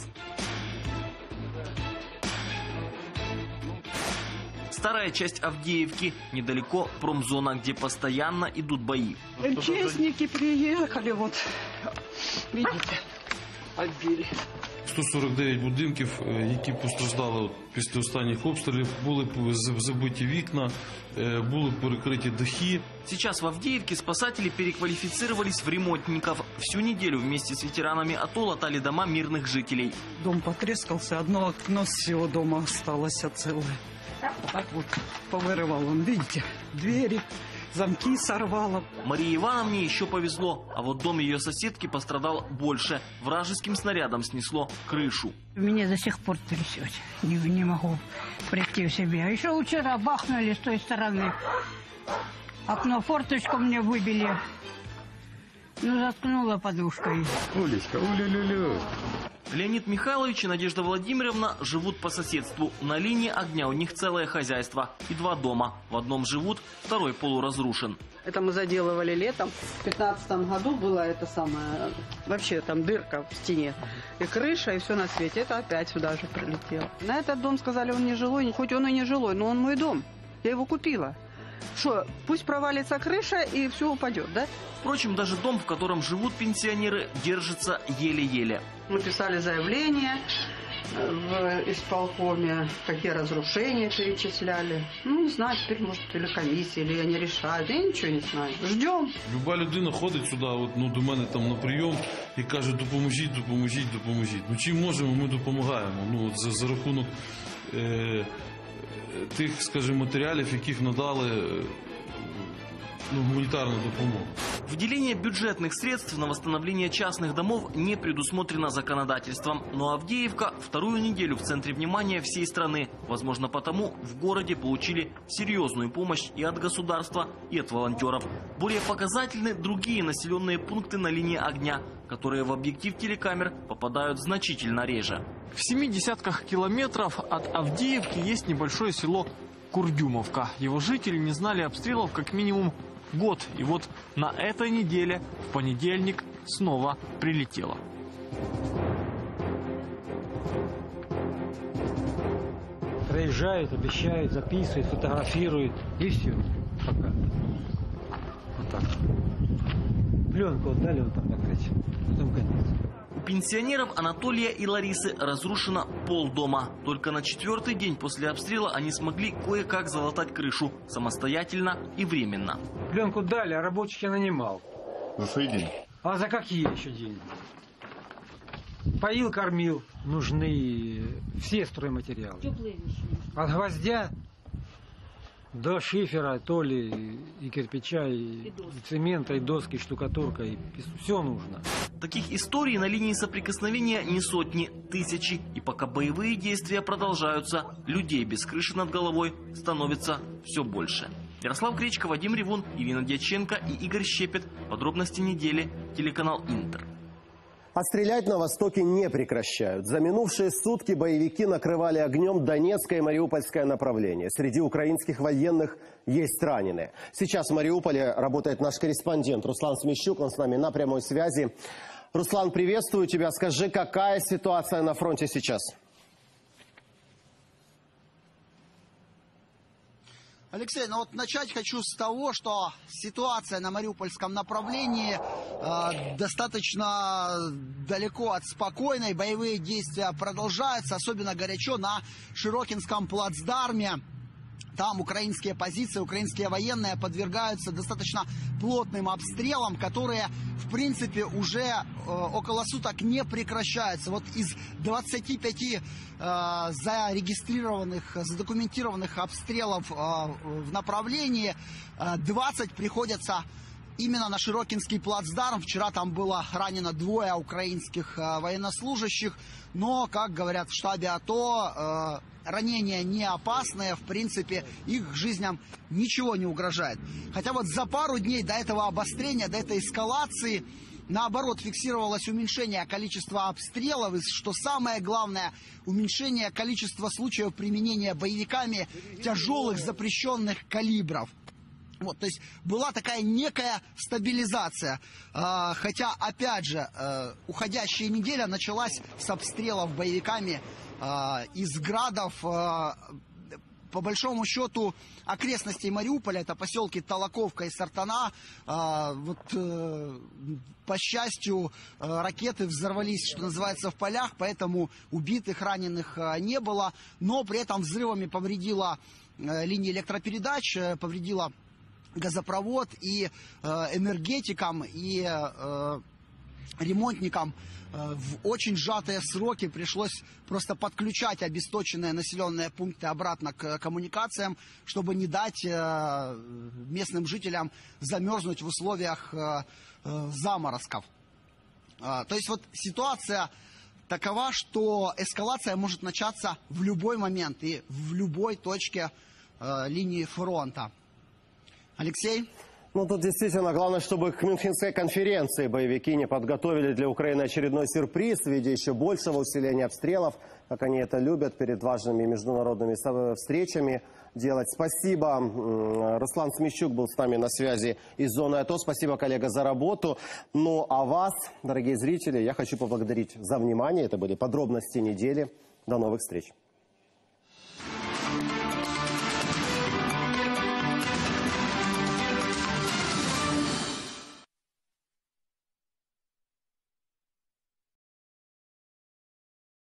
Старая часть Авдеевки, недалеко промзона, где постоянно идут бои. МЧСники приехали, вот, видите, отбили. сто сорок дев'ять будинків, які постраждали після останніх обстрілів, були забиті вікна, були перекриті дахи. Сейчас в Авдеевке спасатели переквалифицировались в ремонтников. Всю неделю вместе с ветеранами АТО латали дома мирных жителей. Дом потрескался, одно окно с всего дома осталось целое. Так вот повырывал он, видите, двери, замки сорвало. Марии Ивановне еще повезло, а вот дом ее соседки пострадал больше. Вражеским снарядом снесло крышу. Меня до сих пор трясет, не, не могу прийти в себя. Еще вчера бахнули с той стороны. Окно, форточку мне выбили. Ну, заткнула подушкой. Улечка, улю-лю-лю. Леонид Михайлович и Надежда Владимировна живут по соседству. На линии огня у них целое хозяйство и два дома. В одном живут, второй полуразрушен. Это мы заделывали летом. В пятнадцатом году была это самое, вообще там дырка в стене. И крыша, и все на свете. Это опять сюда же прилетело. На этот дом сказали, он не жилой. Хоть он и не жилой, но он мой дом. Я его купила. Что, пусть провалится крыша и все упадет, да? Впрочем, даже дом, в котором живут пенсионеры, держится еле-еле. Мы писали заявление в исполкоме, какие разрушения перечисляли. Ну, не знаю, теперь, может, или комиссия, или они решают. Я ничего не знаю. Ждем. Люба людина ходить сюди, от, ну, до мене там на прийом і каже, допоможіть, допоможіть, допоможіть. Ну, чим можемо, ми допомагаємо. Ну, от, за, за рахунок е, тих, скажімо, матеріалів, яких надали е, ну, гуманитарную допомогу. Выделение бюджетных средств на восстановление частных домов не предусмотрено законодательством. Но Авдеевка вторую неделю в центре внимания всей страны. Возможно, потому в городе получили серьезную помощь и от государства, и от волонтеров. Более показательны другие населенные пункты на линии огня, которые в объектив телекамер попадают значительно реже. В семи десятках километров от Авдеевки есть небольшое село Курдюмовка. Его жители не знали обстрелов как минимум год. И вот на этой неделе, в понедельник, снова прилетело. Проезжают, обещают, записывают, фотографируют. И все. Пока. Вот так. Пленку отдали вот так накрыть. Потом конец. У пенсионеров Анатолия и Ларисы разрушено полдома. Только на четвертый день после обстрела они смогли кое-как залатать крышу. Самостоятельно и временно. Пленку дали, а рабочих я нанимал. За свои деньги? А за какие еще деньги? Поил, кормил. Нужны все стройматериалы. От гвоздя до шифера, то ли и кирпича, и, и, и цемента, и доски, и штукатурка, и все нужно. Таких историй на линии соприкосновения не сотни, тысячи. И пока боевые действия продолжаются, людей без крыши над головой становится все больше. Ярослав Кречко, Вадим Ревун, Ирина Дьяченко и Игорь Щепет. Подробности недели. Телеканал Интер. А стрелять на востоке не прекращают. За минувшие сутки боевики накрывали огнем Донецкое и Мариупольское направление. Среди украинских военных есть раненые. Сейчас в Мариуполе работает наш корреспондент Руслан Смещук. Он с нами на прямой связи. Руслан, приветствую тебя. Скажи, какая ситуация на фронте сейчас? Алексей, ну вот начать хочу с того, что ситуация на Мариупольском направлении э, достаточно далеко от спокойной. Боевые действия продолжаются, особенно горячо на Широкинском плацдарме. Там украинские позиции, украинские военные подвергаются достаточно плотным обстрелам, которые, в принципе, уже э, около суток не прекращаются. Вот из двадцати пяти э, зарегистрированных, задокументированных обстрелов э, в направлении, э, двадцать приходятся именно на Широкинский плацдарм. Вчера там было ранено двое украинских э, военнослужащих, но, как говорят в штабе АТО, э, ранения не опасные, в принципе, их жизням ничего не угрожает. Хотя вот за пару дней до этого обострения, до этой эскалации, наоборот, фиксировалось уменьшение количества обстрелов, и, что самое главное, уменьшение количества случаев применения боевиками тяжелых запрещенных калибров. Вот, то есть была такая некая стабилизация. Э, хотя, опять же, э, уходящая неделя началась с обстрелов боевиками э, из градов. Э, по большому счету, окрестностей Мариуполя, это поселки Толоковка и Сартана. Э, вот, э, по счастью, э, ракеты взорвались, что называется, в полях, поэтому убитых, раненых э, не было. Но при этом взрывами повредила э, линии электропередач, э, повредила газопровод, и э, энергетикам, и э, ремонтникам э, в очень сжатые сроки пришлось просто подключать обесточенные населенные пункты обратно к коммуникациям, чтобы не дать э, местным жителям замерзнуть в условиях э, э, заморозков. Э, то есть вот ситуация такова, что эскалация может начаться в любой момент и в любой точке э, линии фронта. Алексей? Ну, тут действительно главное, чтобы к Мюнхенской конференции боевики не подготовили для Украины очередной сюрприз в виде еще большего усиления обстрелов, как они это любят, перед важными международными встречами делать. Спасибо. Руслан Смещук был с нами на связи из зоны АТО. Спасибо, коллега, за работу. Ну, а вас, дорогие зрители, я хочу поблагодарить за внимание. Это были подробности недели. До новых встреч.